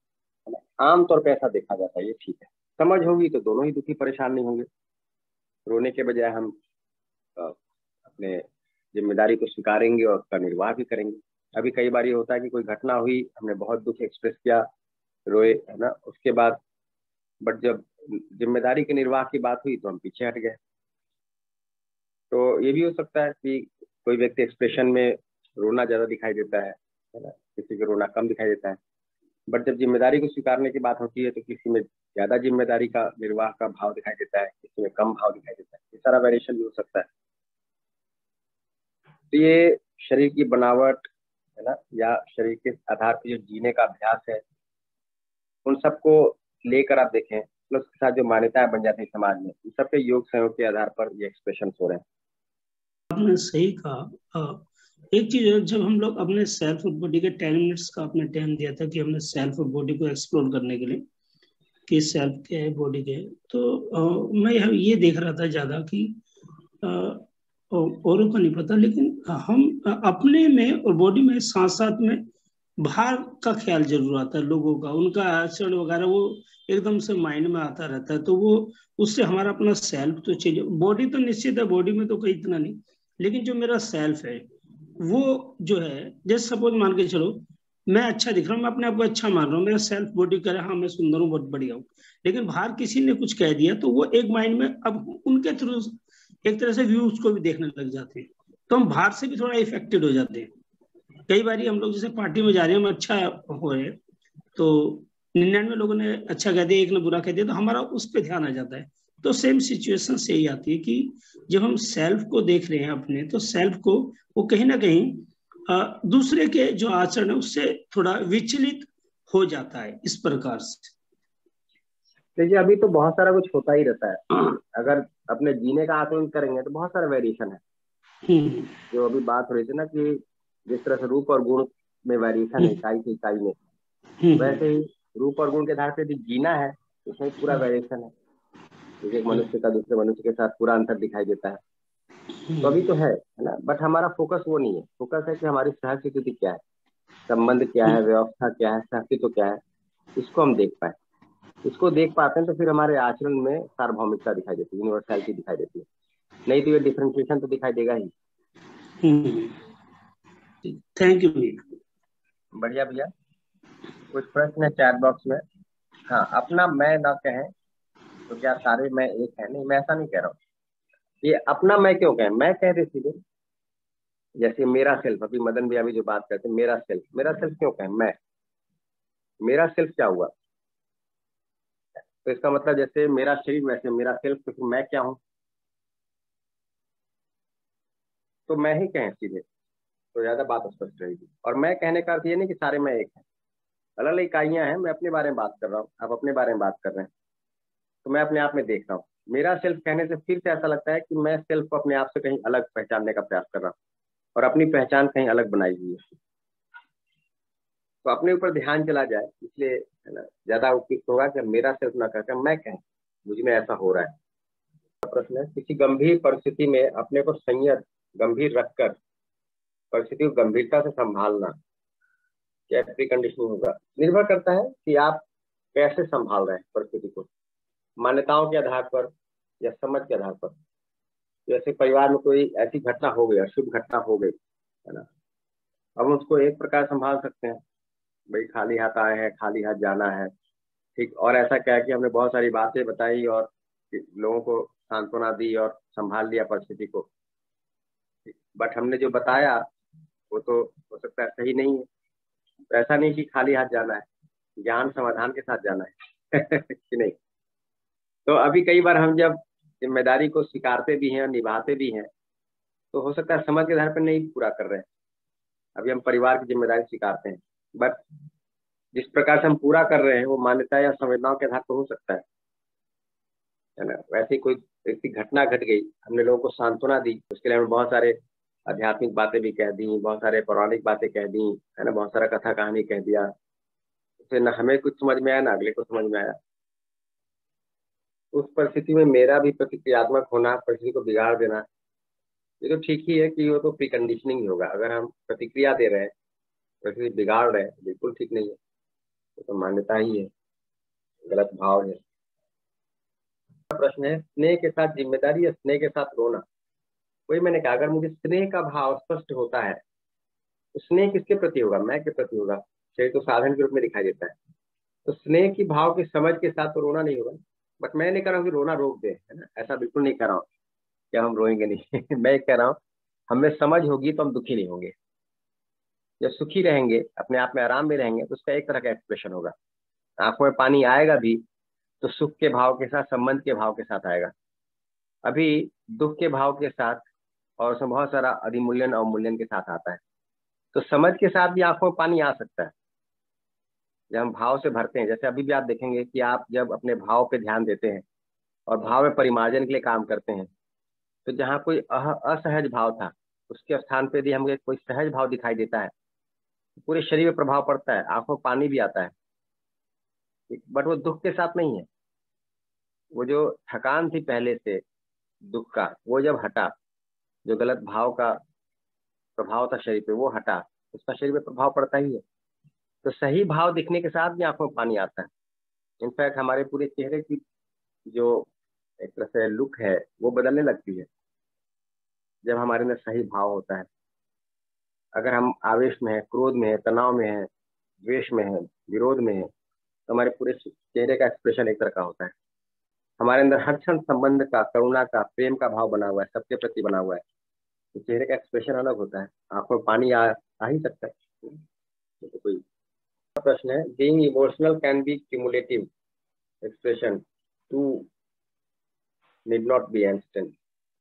आमतौर पर ऐसा देखा जाता है, ये ठीक है। समझ होगी तो दोनों ही दुखी परेशान नहीं होंगे। रोने के बजाय हम अपने जिम्मेदारी को स्वीकारेंगे और उसका निर्वाह भी करेंगे। अभी कई बार ये होता है कि कोई घटना हुई, हमने बहुत दुख एक्सप्रेस किया, रोए, है ना, उसके बाद बट जब जिम्मेदारी के निर्वाह की बात हुई तो हम पीछे हट गए। तो ये भी हो सकता है कि कोई व्यक्ति एक्सप्रेशन में रोना ज्यादा दिखाई देता है, है ना, किसी को रोना कम दिखाई देता है। बट जब जिम्मेदारी को स्वीकारने की बात होती है तो किसी में ज्यादा जिम्मेदारी का निर्वाह का भाव दिखाई देता है, किसी में कम भाव दिखाई देता है। ये सारा वेरिएशन भी हो सकता है। तो ये शरीर की बनावट, है ना, या शरीर के आधार पर जो जीने का अभ्यास है, उन सबको लेकर आप देखें, प्लस के साथ जो मान्यताएं बन जाती है समाज में, उन सबके योग सहयोग के आधार पर ये एक्सप्रेशन हो रहे हैं। आपने सही कहा। एक चीज है, जब हम लोग अपने सेल्फ और बॉडी के टेन मिनट्स का आपने टाइम दिया था कि हमने सेल्फ और बॉडी को एक्सप्लोर करने के लिए कि सेल्फ क्या है बॉडी क्या है, तो आ, मैं ये देख रहा था ज्यादा कि औरों का नहीं पता, लेकिन हम अपने में और बॉडी में साथ साथ में बाहर का ख्याल जरूर आता है लोगों का, उनका आचरण वगैरह वो एकदम से माइंड में आता रहता है। तो वो उससे हमारा अपना सेल्फ तो चाहिए। बॉडी तो निश्चित है, बॉडी में तो कोई इतना नहीं, लेकिन जो मेरा सेल्फ है वो जो है, जैसे सपोज मान के चलो मैं अच्छा दिख रहा हूँ, मैं अपने आप को अच्छा मान रहा हूँ, मेरा सेल्फ बॉडी कह रहा है हाँ मैं सुंदर हूँ, बहुत बढ़िया हूँ, लेकिन बाहर किसी ने कुछ कह दिया तो वो एक माइंड में अब उनके थ्रू एक तरह से व्यू उसको भी देखने लग जाते हैं। तो हम बाहर से भी थोड़ा इफेक्टेड हो जाते हैं। कई बार हम लोग जैसे पार्टी में जा रहे हैं, हम अच्छा हो रहे तो निन्यानवे लोगों ने अच्छा कह दिया, एक ने बुरा कह दिया, तो हमारा उस पर ध्यान आ जाता है। तो सेम सिचुएशन से ही आती है कि जब हम सेल्फ को देख रहे हैं अपने, तो सेल्फ को वो कहीं ना कहीं दूसरे के जो आचरण है उससे थोड़ा विचलित हो जाता है, इस प्रकार से। देखिए अभी तो बहुत सारा कुछ होता ही रहता है। अगर अपने जीने का आकलन करेंगे तो बहुत सारा वेरिएशन है। जो अभी बात हो रही थी ना कि जिस तरह से रूप और गुण में वेरिएशन है इकाई से इकाई में, वैसे ही रूप और गुण के आधार पर भी जीना है, उसमें पूरा वेरिएशन है। एक मनुष्य का दूसरे मनुष्य के साथ पूरा अंतर दिखाई देता है। तो अभी तो है है ना, बट हमारा फोकस वो नहीं है। फोकस है कि हमारी सहज स्थिति क्या है, संबंध क्या है, व्यवस्था क्या है, अस्तित्व क्या है, इसको हम देख पाए। इसको देख पाते हैं तो फिर हमारे आचरण में सार्वभौमिकता दिखाई देती है, यूनिवर्सैलिटी दिखाई देती है। नहीं तो ये डिफरेंशिएशन तो दिखाई देगा ही। थैंक यू भैया। बढ़िया भैया। कुछ प्रश्न है चैट बॉक्स में। हाँ, अपना मैं ना कहें तो क्या सारे मैं एक है? नहीं, मैं ऐसा नहीं कह रहा हूँ। ये अपना मैं क्यों कहें, मैं कह रही थी जैसे मेरा सेल्फ, अभी मदन भैया भी जो बात करते हैं, मेरा सेल्फ, मेरा सेल्फ क्यों कहें, मैं, मेरा सेल्फ क्या हुआ? तो इसका मतलब जैसे मेरा शरीर वैसे मेरा सेल्फ, तो फिर मैं क्या हूँ? तो मैं ही कहें सीधे तो ज्यादा बात स्पष्ट रहेगी। और मैं कहने का अर्थ ये नहीं कि सारे मैं एक है, अलग अलग इकाइयां हैं। मैं अपने बारे में बात कर रहा हूँ, आप अपने बारे में बात कर रहे हैं, तो मैं अपने आप में देख रहा हूँ। मेरा सेल्फ कहने से फिर से ऐसा लगता है कि मैं सेल्फ को अपने आप से कहीं अलग पहचानने का प्रयास कर रहा हूँ और अपनी पहचान कहीं अलग बनाई हुई है। तो अपने ऊपर ध्यान चला जाए, इसलिए है ना ज्यादा उपयुक्त होगा कि मेरा सेल्फ ना कहकर मैं कहें मुझ में ऐसा हो रहा है। प्रश्न है, किसी गंभीर परिस्थिति में अपने को संयत गंभीर रखकर परिस्थिति को गंभीरता से संभालना क्या प्री कंडीशनिंग होगा? निर्भर करता है कि आप कैसे संभाल रहे हैं परिस्थिति को, मान्यताओं के आधार पर या समझ के आधार पर। जैसे परिवार में कोई ऐसी घटना हो गई, अशुभ घटना हो गई है ना, अब उसको एक प्रकार संभाल सकते हैं, भाई खाली हाथ आए हैं, खाली हाथ जाना है, ठीक। और ऐसा क्या है कि हमने बहुत सारी बातें बताई और लोगों को सांत्वना दी और संभाल लिया परिस्थिति को, बट हमने जो बताया वो तो हो सकता है सही नहीं है। तो ऐसा नहीं कि खाली हाथ जाना है, ज्ञान समाधान के साथ जाना है कि नहीं। तो अभी कई बार हम जब जिम्मेदारी को स्वीकारते भी हैं और निभाते भी हैं, तो हो सकता है समझ के आधार पर नहीं पूरा कर रहे हैं। अभी हम परिवार की जिम्मेदारी स्वीकारते हैं, बट जिस प्रकार से हम पूरा कर रहे हैं वो मान्यता या संवेदनाओं के आधार पर हो सकता है है ना। वैसे कोई ऐसी घटना घट गई, हमने लोगों को सांत्वना दी, उसके लिए हमने बहुत सारे आध्यात्मिक बातें भी कह दी, बहुत सारे पौराणिक बातें कह दी है ना, बहुत सारा कथा कहानी कह दिया, उससे न हमें कुछ समझ में आया ना अगले को समझ में आया। उस परिस्थिति में मेरा भी प्रतिक्रियात्मक होना, परिस्थिति को बिगाड़ देना, ये तो ठीक ही है कि वो तो प्री कंडीशनिंग ही होगा। अगर हम प्रतिक्रिया दे रहे हैं, परिस्थिति बिगाड़ रहे हैं, बिल्कुल ठीक नहीं है, वो तो मान्यता ही है, गलत भाव है। प्रश्न है, स्नेह के साथ जिम्मेदारी या स्नेह के साथ रोना? वही मैंने कहा, अगर मुझे स्नेह का भाव स्पष्ट होता है तो स्नेह किसके प्रति होगा? मैं के प्रति होगा। शरीर तो साधन के रूप में दिखाई देता है, तो स्नेह की भाव की समझ के साथ तो रोना नहीं होगा। बट मैं नहीं कह रहा हूँ कि रोना रोक दे, है ना, ऐसा बिल्कुल नहीं कह रहा हूँ कि हम रोएंगे नहीं मैं कह रहा हूँ हमें समझ होगी तो हम दुखी नहीं होंगे। जब सुखी रहेंगे, अपने आप में आराम में रहेंगे, तो उसका एक तरह का एक्सप्रेशन होगा। आंखों में पानी आएगा भी तो सुख के भाव के साथ, संबंध के भाव के साथ आएगा। अभी दुख के भाव के साथ और उसमें बहुत सारा अधिमूल्यन अवमूल्यन के साथ आता है। तो समझ के साथ भी आंखों में पानी आ सकता है जब हम भाव से भरते हैं। जैसे अभी भी आप देखेंगे कि आप जब अपने भाव पे ध्यान देते हैं और भाव में परिमार्जन के लिए काम करते हैं, तो जहाँ कोई असहज भाव था उसके स्थान पे यदि हमें कोई सहज भाव दिखाई देता है तो पूरे शरीर में प्रभाव पड़ता है, आंखों में पानी भी आता है। बट वो दुख के साथ नहीं है। वो जो थकान थी पहले से दुख का, वो जब हटा, जो गलत भाव का प्रभाव था शरीर पे वो हटा, उसका शरीर पे प्रभाव पड़ता ही है। तो सही भाव दिखने के साथ भी आंखों में पानी आता है। इनफैक्ट हमारे पूरे चेहरे की जो एक तरह से लुक है वो बदलने लगती है जब हमारे अंदर सही भाव होता है। अगर हम आवेश में है, क्रोध में है, तनाव में है, द्वेष में है, विरोध में है, तो हमारे पूरे चेहरे का एक्सप्रेशन एक तरह का होता है। हमारे अंदर हर क्षण संबंध का, करुणा का, प्रेम का भाव बना हुआ है, सबके प्रति बना हुआ है, तो चेहरे का एक्सप्रेशन अलग होता है। आंखों में पानी आ, आ ही सकता है। तो कोई प्रश्न है, being emotional can be cumulative expression to need not be instant.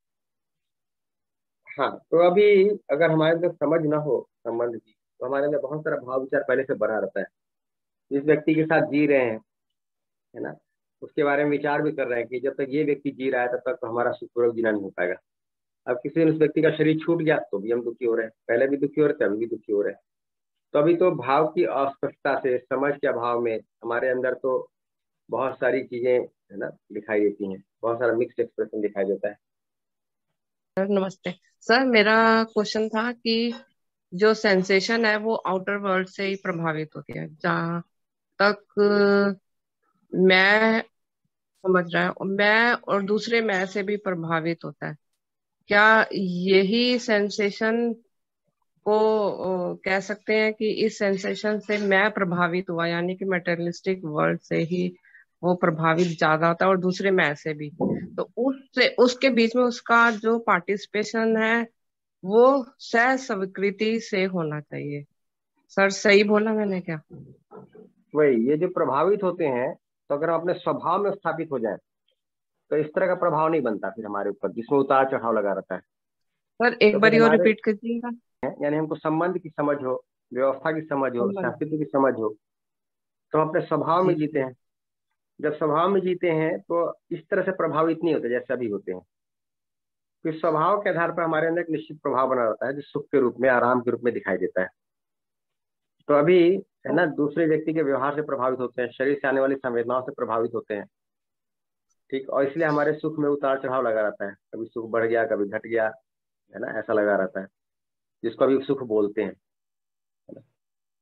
हाँ, तो अभी अगर हमारे अंदर समझ ना हो संबंध की, तो हमारे अंदर बहुत सारा भाव विचार पहले से भरा रहता है। जिस व्यक्ति के साथ जी रहे हैं, है ना, उसके बारे में विचार भी कर रहे हैं कि जब तक ये व्यक्ति जी रहा है तब तक तो हमारा सुखपूर्वक जीना नहीं हो पाएगा। अब किसी दिन उस व्यक्ति का शरीर छूट गया तो भी हम दुखी हो रहे हैं, पहले भी दुखी हो रहे थे, अभी भी दुखी हो रहे हैं। तो अभी तो भाव की अस्पष्टता से, समझ के अभाव में हमारे अंदर तो बहुत सारी चीजें है ना दिखाई देती हैं, बहुत सारा मिक्स्ड एक्सप्रेशन दिखाई देता है। सर नमस्ते सर, मेरा क्वेश्चन था कि जो सेंसेशन है वो आउटर वर्ल्ड से ही प्रभावित होती है, जहाँ तक मैं समझ रहा हूँ, मैं और दूसरे मैं से भी प्रभावित होता है। क्या यही सेंसेशन को कह सकते हैं कि इस सेंसेशन से मैं प्रभावित हुआ, यानी कि मटेरियलिस्टिक वर्ल्ड से ही वो प्रभावित ज्यादा होता है और दूसरे मैं से भी, तो उससे उसके बीच में उसका जो पार्टिसिपेशन है वो सह स्वीकृति से होना चाहिए। सर सही बोला मैंने क्या? वही, ये जो प्रभावित होते हैं, तो अगर हम अपने स्वभाव में स्थापित हो जाए तो इस तरह का प्रभाव नहीं बनता फिर हमारे ऊपर, जिसमें उतार चढ़ाव लगा रहता है। सर एक तो बार फिर और हमारे रिपीट कीजिएगा। यानी हमको संबंध की समझ हो, व्यवस्था की समझ हो, संबंध। अस्तित्व की समझ हो, तो हम अपने स्वभाव में जी जीते हैं। जब स्वभाव में जीते हैं तो इस तरह से प्रभावित नहीं होते जैसे अभी होते हैं। फिर स्वभाव के आधार पर हमारे अंदर एक निश्चित प्रभाव बना रहता है जो सुख के रूप में, आराम के रूप में दिखाई देता है। तो अभी है ना, दूसरे व्यक्ति के व्यवहार से प्रभावित होते हैं, शरीर से आने वाली संवेदनाओं से प्रभावित होते हैं, ठीक। और इसलिए हमारे सुख में उतार चढ़ाव लगा रहता है, कभी सुख बढ़ गया, कभी घट गया, है ना, ऐसा लगा रहता है, जिसको अभी सुख बोलते हैं, है ना।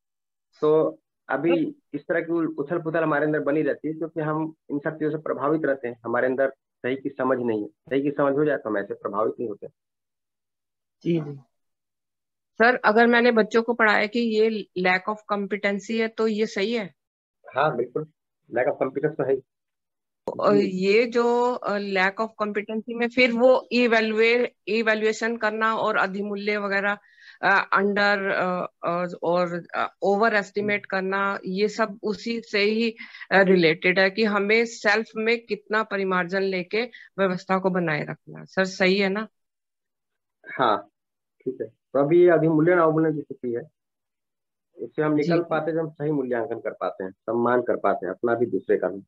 तो अभी इस तरह की उथल पुथल हमारे अंदर बनी रहती है क्योंकि हम इन सब चीजों से प्रभावित रहते हैं। हमारे अंदर सही की समझ नहीं है, सही की समझ हो जाए तो हम ऐसे प्रभावित नहीं होते। जी जी सर, अगर मैंने बच्चों को पढ़ाया कि ये लैक ऑफ कॉम्पिटेंसी है तो ये सही है? हाँ बिल्कुल, लैक ऑफ कॉम्पिटेंस तो है ही। और ये जो लैक ऑफ कॉम्पिटेंसी में फिर वो इवेलुए इवेल्युएशन करना और अधिमूल्य वगैरह, अंडर और ओवर एस्टिमेट करना, ये सब उसी से ही रिलेटेड है कि हमें सेल्फ में कितना परिमार्जन लेके व्यवस्था को बनाए रखना। सर सही है ना? हाँ ठीक है। तो अभी ये अधिमूल्यन अवमूल्यन की स्थिति है, इससे हम जी निकल पाते हैं, हम सही मूल्यांकन कर पाते हैं, सम्मान कर पाते हैं अपना भी दूसरे का भी।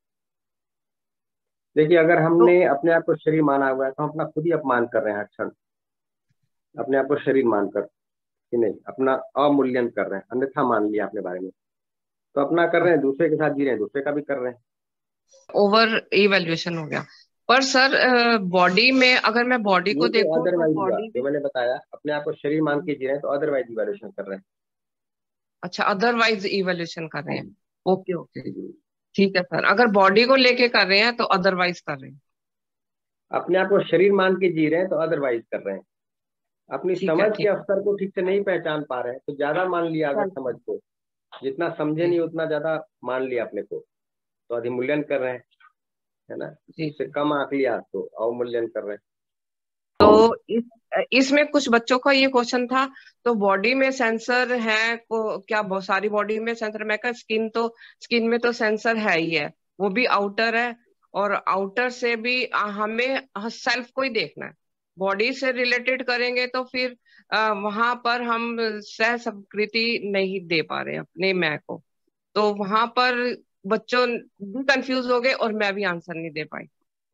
देखिए, अगर तो हमने अपने आप को शरीर माना हुआ है तो हम अपना खुद ही अपमान कर रहे हैं हर क्षण, अपने आप को शरीर मानकर, कि नहीं, अपना अवमूल्यन कर रहे हैं, अन्यथा मान लिया अपने बारे में, तो अपना कर रहे हैं, दूसरे के साथ जी रहे हैं, दूसरे का भी कर रहे हैं। ओवर इवेल्युएशन हो गया। पर सर बॉडी में, अगर मैं बॉडी को ये तो देखूं तो अदरवाइज हुआ, बॉडी जो मैंने बताया, अपने आप को शरीर मान के जी रहे हैं तो अदरवाइज इवैल्यूएशन कर रहे हैं। अच्छा, अदरवाइज इवेल्युएशन कर रहे हैं। ओके ओके, जी। ठीक है सर। अगर बॉडी को लेके कर रहे हैं तो अदरवाइज कर रहे हैं। अपने आप को शरीर मान के जी रहे हैं तो अदरवाइज कर रहे हैं। अपनी ठीक समझ है के ठीक है स्तर को ठीक से नहीं पहचान पा रहे हैं तो ज्यादा मान लिया, अगर सर, समझ को जितना समझे जी नहीं उतना ज्यादा मान लिया अपने को, तो अधिमूल्यन कर रहे हैं, है ना। जी उससे जी। कम आंक लिया तो अवमूल्यन कर रहे हैं। तो इस इसमें कुछ बच्चों का ये क्वेश्चन था, तो बॉडी में सेंसर है को क्या? बहुत सारी बॉडी में सेंसर, मैं कहा स्किन तो स्किन में तो सेंसर है ही है, वो भी आउटर है, और आउटर से भी आ, हमें सेल्फ को ही देखना है। बॉडी से रिलेटेड करेंगे तो फिर आ, वहां पर हम सह स्वीकृति नहीं दे पा रहे अपने मैं को, तो वहां पर बच्चों भी कंफ्यूज हो गए और मैं भी आंसर नहीं दे पाई।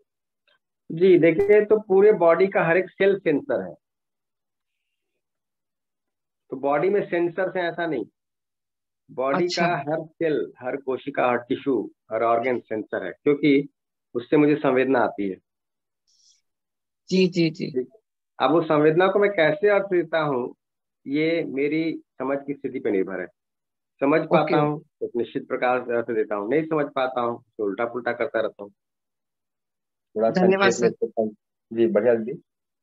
जी देखिए, तो पूरे बॉडी का हर एक सेल सेंसर है, तो बॉडी में सेंसर है ऐसा नहीं। बॉडी का अच्छा हर सेल, हर कोशिका, हर टिश्यू, हर ऑर्गन सेंसर है, क्योंकि उससे मुझे संवेदना आती है। जी जी जी ठीक। अब उस संवेदना को मैं कैसे अर्थ देता हूँ, ये मेरी समझ की स्थिति पे निर्भर है। समझ पाता ओके हूँ तो एक निश्चित प्रकार से अर्थ देता हूँ, नहीं समझ पाता हूँ तो उल्टा पुल्टा करता रहता हूँ। थोड़ा धन्यवाद संक्षेप में सर। तो- जी बढ़िया दीदी।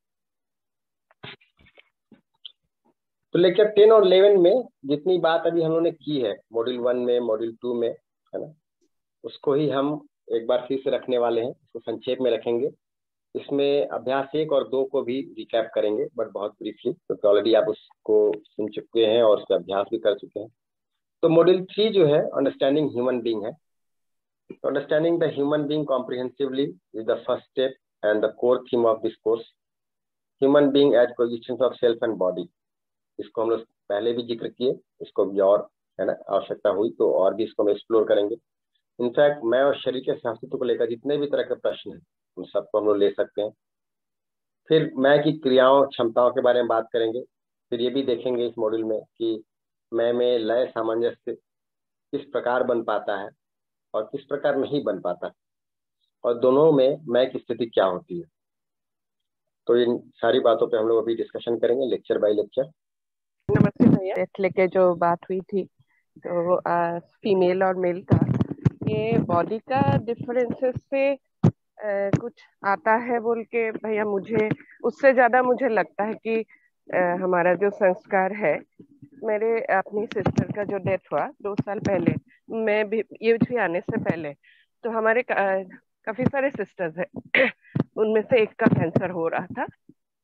तो लेक्चर टेन और इलेवन में जितनी बात अभी हम लोगों ने की है, मॉड्यूल वन में, मॉड्यूल टू में, है ना, उसको ही हम एक बार फिर से रखने वाले हैं, इसको संक्षेप में रखेंगे। इसमें अभ्यास एक और दो को भी रिकैप करेंगे, बट बहुत ब्रीफली, क्योंकि ऑलरेडी आप उसको सुन चुके हैं और उसका अभ्यास भी कर चुके हैं। तो मॉड्यूल थ्री जो है अंडरस्टैंडिंग ह्यूमन बीइंग है। तो understanding the human being comprehensively is the first step and the core theme of this course, human being as coexistence of self and body. इसको हम लोग पहले भी जिक्र किए, इसको भी और, है ना, आवश्यकता हुई तो और भी इसको हम एक्सप्लोर करेंगे। इनफैक्ट मैं और शरीर के अस्तित्व को लेकर जितने भी तरह के प्रश्न हैं उन सबको हम लोग ले सकते हैं। फिर मैं की क्रियाओं, क्षमताओं के बारे में बात करेंगे। फिर ये भी देखेंगे इस मॉड्यूल में कि मैं में लय सामंजस्य किस प्रकार बन पाता है और किस प्रकार नहीं बन पाता, और दोनों में मैं की स्थिति क्या होती है। तो इन सारी बातों पे हम लोग अभी डिस्कशन करेंगे लेक्चर बाय लेक्चर। नमस्ते भैया, डेथ लेके जो बात हुई थी, तो आ, फीमेल और मेल का, ये बॉडी का डिफरेंसेस से आ, कुछ आता है बोल के भैया, मुझे उससे ज्यादा मुझे लगता है कि आ, हमारा जो संस्कार है, मेरे अपनी सिस्टर का जो डेथ हुआ दो साल पहले, मैं भी ये भी आने से पहले, तो हमारे का, काफी सारे सिस्टर्स हैं, उनमें से एक का कैंसर हो रहा था।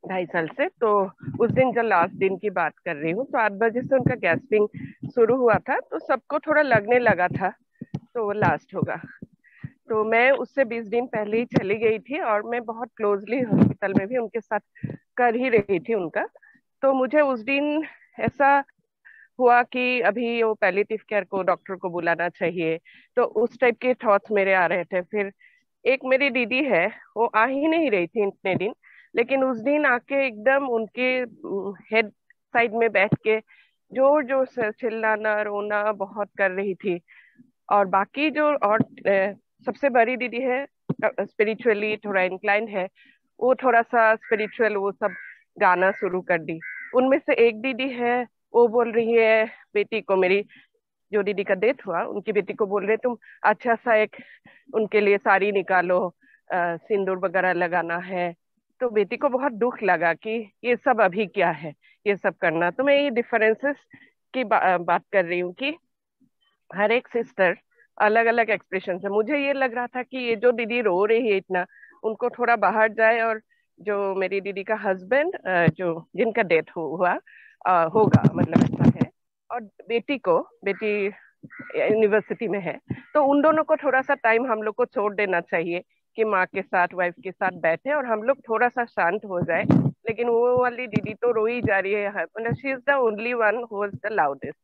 ढाई साल से। तो उस दिन जो लास्ट दिन की बात कर रही हूँ, तो आठ बजे से उनका गैस्पिंग शुरू हुआ था, तो सबको थोड़ा लगने लगा था तो वो लास्ट होगा। तो मैं उससे बीस दिन पहले ही चली गई थी और मैं बहुत क्लोजली हॉस्पिटल में भी उनके साथ कर ही रही थी उनका। तो मुझे उस दिन ऐसा हुआ कि अभी वो पैलिएटिव केयर को डॉक्टर को बुलाना चाहिए, तो उस टाइप के थॉट्स मेरे आ रहे थे। फिर एक मेरी दीदी है, वो आ ही नहीं रही थी इतने दिन, लेकिन उस दिन आके एकदम उनके हेड साइड में बैठ के जोर जोर से चिल्लाना रोना बहुत कर रही थी। और बाकी जो और सबसे बड़ी दीदी है, स्पिरिचुअली थोड़ा इंक्लाइन है, वो थोड़ा सा स्पिरिचुअल वो सब गाना शुरू कर दी। उनमें से एक दीदी है, वो बोल रही है बेटी को, मेरी जो दीदी का डेथ हुआ उनकी बेटी को बोल रहे तुम अच्छा सा एक उनके लिए साड़ी निकालो, सिंदूर वगैरह लगाना है। तो बेटी को बहुत दुख लगा कि ये सब अभी क्या है ये सब करना। तो मैं ये डिफरेंसेस की बा, बात कर रही हूँ कि हर एक सिस्टर अलग अलग एक्सप्रेशन है। मुझे ये लग रहा था कि ये जो दीदी रो रही है इतना, उनको थोड़ा बाहर जाए, और जो मेरी दीदी का हस्बैंड जो जिनका डेथ हुआ होगा मतलब ऐसा है, और बेटी को, बेटी यूनिवर्सिटी में है, तो उन दोनों को थोड़ा सा टाइम हम लोग को छोड़ देना चाहिए कि माँ के साथ वाइफ के साथ बैठे और हम लोग थोड़ा सा शांत हो जाए। लेकिन वो वाली दीदी तो रो ही जा रही है, मतलब she is the only one who is the loudest.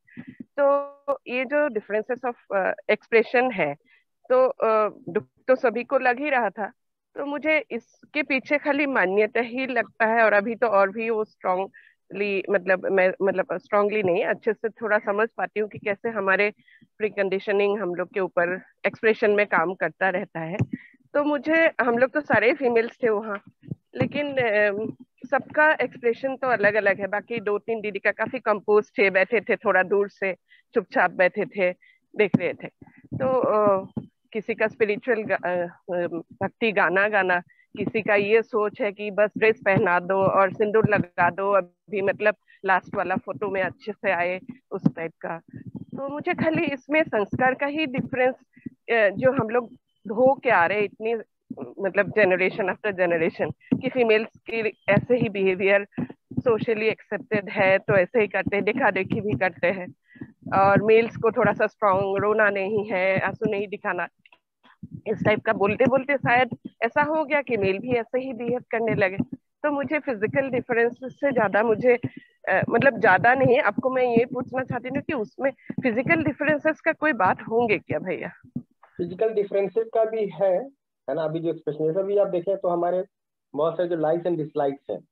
तो ये जो डिफरेंसेस ऑफ एक्सप्रेशन है, तो दुख तो सभी को लग ही रहा था। तो मुझे इसके पीछे खाली मान्यता ही लगता है, और अभी तो और भी वो स्ट्रांगली मतलब मैं मतलब स्ट्रांगली नहीं, अच्छे से थोड़ा समझ पाती हूँ कि कैसे हमारे प्री कंडीशनिंग हम लोग के ऊपर एक्सप्रेशन में काम करता रहता है। तो मुझे, हम लोग तो सारे फीमेल्स थे वहाँ, लेकिन सबका एक्सप्रेशन तो अलग अलग है। बाकी दो तीन दीदी का काफी कंपोज थे, बैठे थे थोड़ा दूर से चुपचाप बैठे थे, देख रहे थे। तो आ, किसी का स्पिरिचुअल भक्ति गाना गाना, किसी का ये सोच है कि बस ड्रेस पहना दो और सिंदूर लगा दो अभी, मतलब लास्ट वाला फोटो में अच्छे से आए, उस टाइप का। तो मुझे खाली इसमें संस्कार का ही डिफरेंस, जो हम लोग धो के आ रहे इतनी मतलब जनरेशन आफ्टर जनरेशन, कि फीमेल्स की ऐसे ही बिहेवियर सोशली एक्सेप्टेड है तो ऐसे ही करते हैं, देखा देखी भी करते हैं, और मेल्स को थोड़ा सा स्ट्रॉन्ग, रोना नहीं है, आंसू नहीं दिखाना, इस टाइप का बोलते बोलते शायद ऐसा हो गया कि मेल भी ऐसे ही बिहेव करने लगे। तो मुझे फिजिकल डिफरेंस से ज्यादा मुझे आ, मतलब ज्यादा नहीं, आपको मैं ये पूछना चाहती हूँ कि उसमें फिजिकल डिफरेंसेस का कोई बात होंगे क्या भैया? फिजिकल डिफरेंसेस का भी है है ना। अभी जो एक्सप्रेशन भी आप देखें तो हमारे बहुत सारे जो लाइक्स एंड डिसलाइक्स हैं,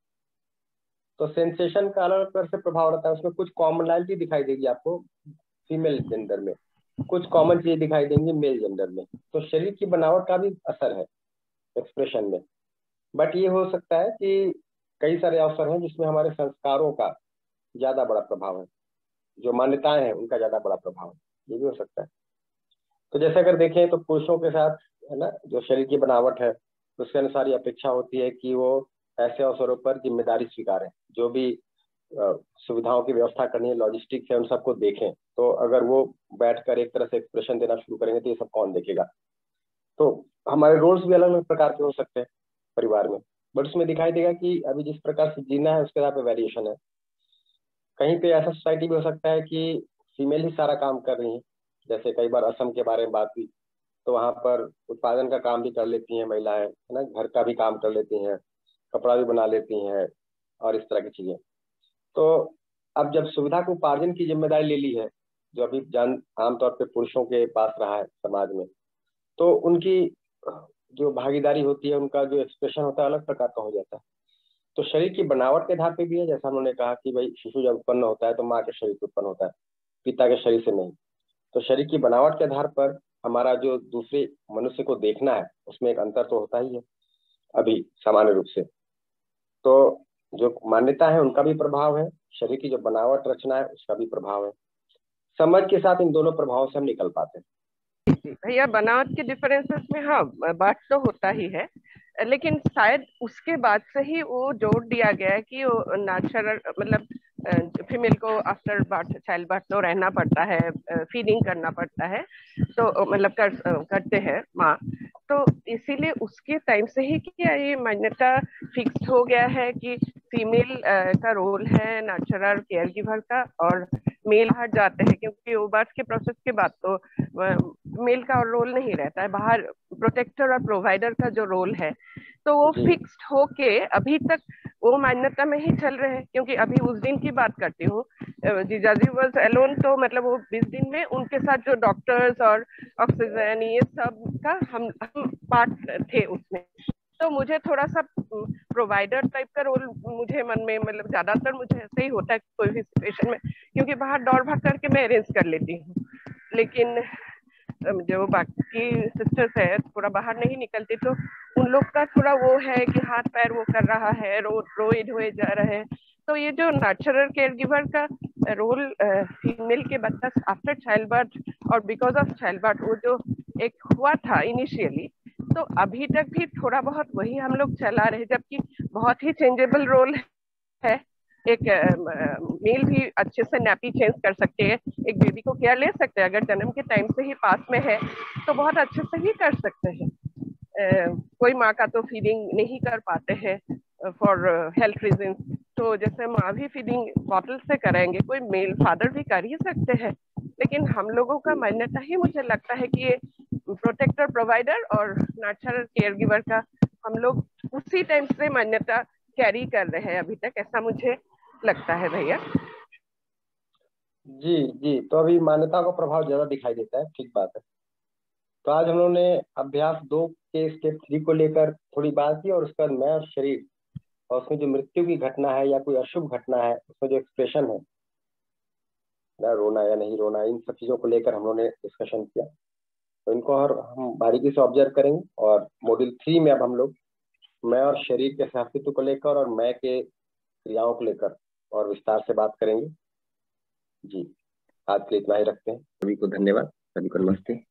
तो सेंसेशन का अलग अलग से प्रभाव रहता है। उसमें कुछ कॉमनलिटी दिखाई देगी आपको फीमेल जेंडर में, कुछ कॉमन चीजें दिखाई देंगी मेल जेंडर में। तो शरीर की बनावट का भी असर है एक्सप्रेशन में। बट ये हो सकता है कि कई सारे अवसर हैं जिसमें हमारे संस्कारों का ज्यादा बड़ा प्रभाव है, जो मान्यताएं हैं उनका ज्यादा बड़ा प्रभाव है, ये भी हो सकता है। तो जैसे अगर देखें तो पुरुषों के साथ है ना, जो शरीर की बनावट है उसके अनुसार ये अपेक्षा होती है कि वो ऐसे अवसरों पर जिम्मेदारी स्वीकारें, जो भी सुविधाओं की व्यवस्था करनी है, लॉजिस्टिक्स है, उन सबको देखें। तो अगर वो बैठकर एक तरह से एक्सप्रेशन देना शुरू करेंगे तो ये सब कौन देखेगा। तो हमारे रोल्स भी अलग अलग प्रकार के हो सकते हैं परिवार में, बट उसमें दिखाई देगा कि अभी जिस प्रकार से जीना है उसके आधार पर वेरिएशन है। कहीं पे ऐसा सोसाइटी भी हो सकता है कि फीमेल ही सारा काम कर रही है, जैसे कई बार असम के बारे में बात हुई, तो वहाँ पर उत्पादन का काम भी कर लेती हैं महिलाएं, है ना, घर का भी काम कर लेती हैं, कपड़ा भी बना लेती हैं और इस तरह की चीजें। तो अब जब सुविधा को उपार्जन की जिम्मेदारी ले ली है, जो अभी जान आमतौर पर पुरुषों के पास रहा है समाज में, तो उनकी जो भागीदारी होती है, उनका जो एक्सप्रेशन होता है अलग प्रकार का हो जाता है। तो शरीर की बनावट के आधार पे भी है, जैसा उन्होंने कहा कि भाई शिशु जब उत्पन्न होता है तो माँ के शरीर से उत्पन्न होता है, पिता के शरीर से नहीं। तो शरीर की बनावट के आधार पर हमारा जो दूसरे मनुष्य को देखना है उसमें एक अंतर तो होता ही है अभी सामान्य रूप से। तो जो मान्यता है उनका भी प्रभाव है, शरीर की जो बनावट रचना है उसका भी प्रभाव है। समझ के साथ इन दोनों प्रभावों से हम निकल पाते हैं। भैया बनावट के डिफरेंसेस में हाँ बात तो होता ही है, लेकिन शायद उसके बाद से ही वो जोड़ दिया गया है कि वो नेचुरल मतलब फीमेल को आफ्टर बर्थ चाइल्ड बर्थ तो रहना पड़ता है, फीडिंग करना पड़ता है, तो मतलब कर, करते हैं माँ। तो इसीलिए उसके टाइम से ही क्या ये मान्यता फिक्स हो गया है कि फीमेल का रोल है नर्चरर केयर गिवर का, और मेल हट जाते हैं क्योंकि ओबर्स के प्रोसेस के बाद तो मेल का रोल नहीं रहता है, बाहर प्रोटेक्टर और प्रोवाइडर का जो रोल है तो वो फिक्स्ड होके अभी तक वो मान्यता में ही चल रहे हैं। क्योंकि अभी उस दिन की बात करती हूँ, जीजाजी वाज अलोन, तो मतलब वो बीस दिन में उनके साथ जो डॉक्टर्स और ऑक्सीजन ये सब का हम हम पार्ट थे उसमें। तो मुझे थोड़ा सा प्रोवाइडर टाइप का रोल मुझे मन में, मतलब ज्यादातर मुझे ऐसे ही होता है कोई भी सिचुएशन में, क्योंकि बाहर दौड़ भाग करके मैं अरेंज कर लेती हूँ। लेकिन जो बाकी सिस्टर्स है थोड़ा बाहर नहीं निकलती, तो उन लोग का थोड़ा वो है कि हाथ पैर वो कर रहा है, रो रोए धोए जा रहे हैं। तो ये जो नर्चरर केयर गिवर का रोल फीमेल के बच्चा आफ्टर चाइल्ड बर्थ और बिकॉज ऑफ चाइल्ड बर्थ वो जो एक हुआ था इनिशियली, तो अभी तक भी थोड़ा बहुत वही हम लोग चला रहे, जबकि बहुत ही चेंजेबल रोल है। एक मेल भी अच्छे से नैपी चेंज कर सकते हैं, एक बेबी को केयर ले सकते हैं, अगर जन्म के टाइम से ही पास में है तो बहुत अच्छे से ही कर सकते हैं। uh, कोई माँ का तो फीडिंग नहीं कर पाते हैं फॉर हेल्थ रीजन, तो जैसे माँ भी फीडिंग बॉटल से करेंगे, कोई मेल फादर भी कर ही सकते हैं। लेकिन हम लोगों का मान्यता ही मुझे लगता है कि ये प्रोटेक्टर प्रोवाइडर और नर्चरर केयर गिवर का हम लोग उसी टाइम से मान्यता कैरी कर रहे हैं अभी तक, ऐसा मुझे लगता है भैया। जी जी, तो अभी मान्यता का प्रभाव ज्यादा दिखाई देता है, ठीक बात है। तो आज हम लोगों ने अभ्यास दो के स्टेप थ्री को लेकर थोड़ी बात की, और उसका मैं और शरीर और उसमें जो मृत्यु की घटना है या कोई अशुभ घटना है उसमें जो एक्सप्रेशन है, ना रोना या नहीं रोना, इन सब चीजों को लेकर हम लोगों ने डिस्कशन किया। तो इनको और हम बारीकी से ऑब्जर्व करेंगे, और मॉड्यूल थ्री में अब हम लोग मैं और शरीर के अस्तित्व को लेकर और मैं के क्रियाओं को लेकर और विस्तार से बात करेंगे। जी, आज के लिए इतना ही रखते हैं। सभी को धन्यवाद, सभी को नमस्ते।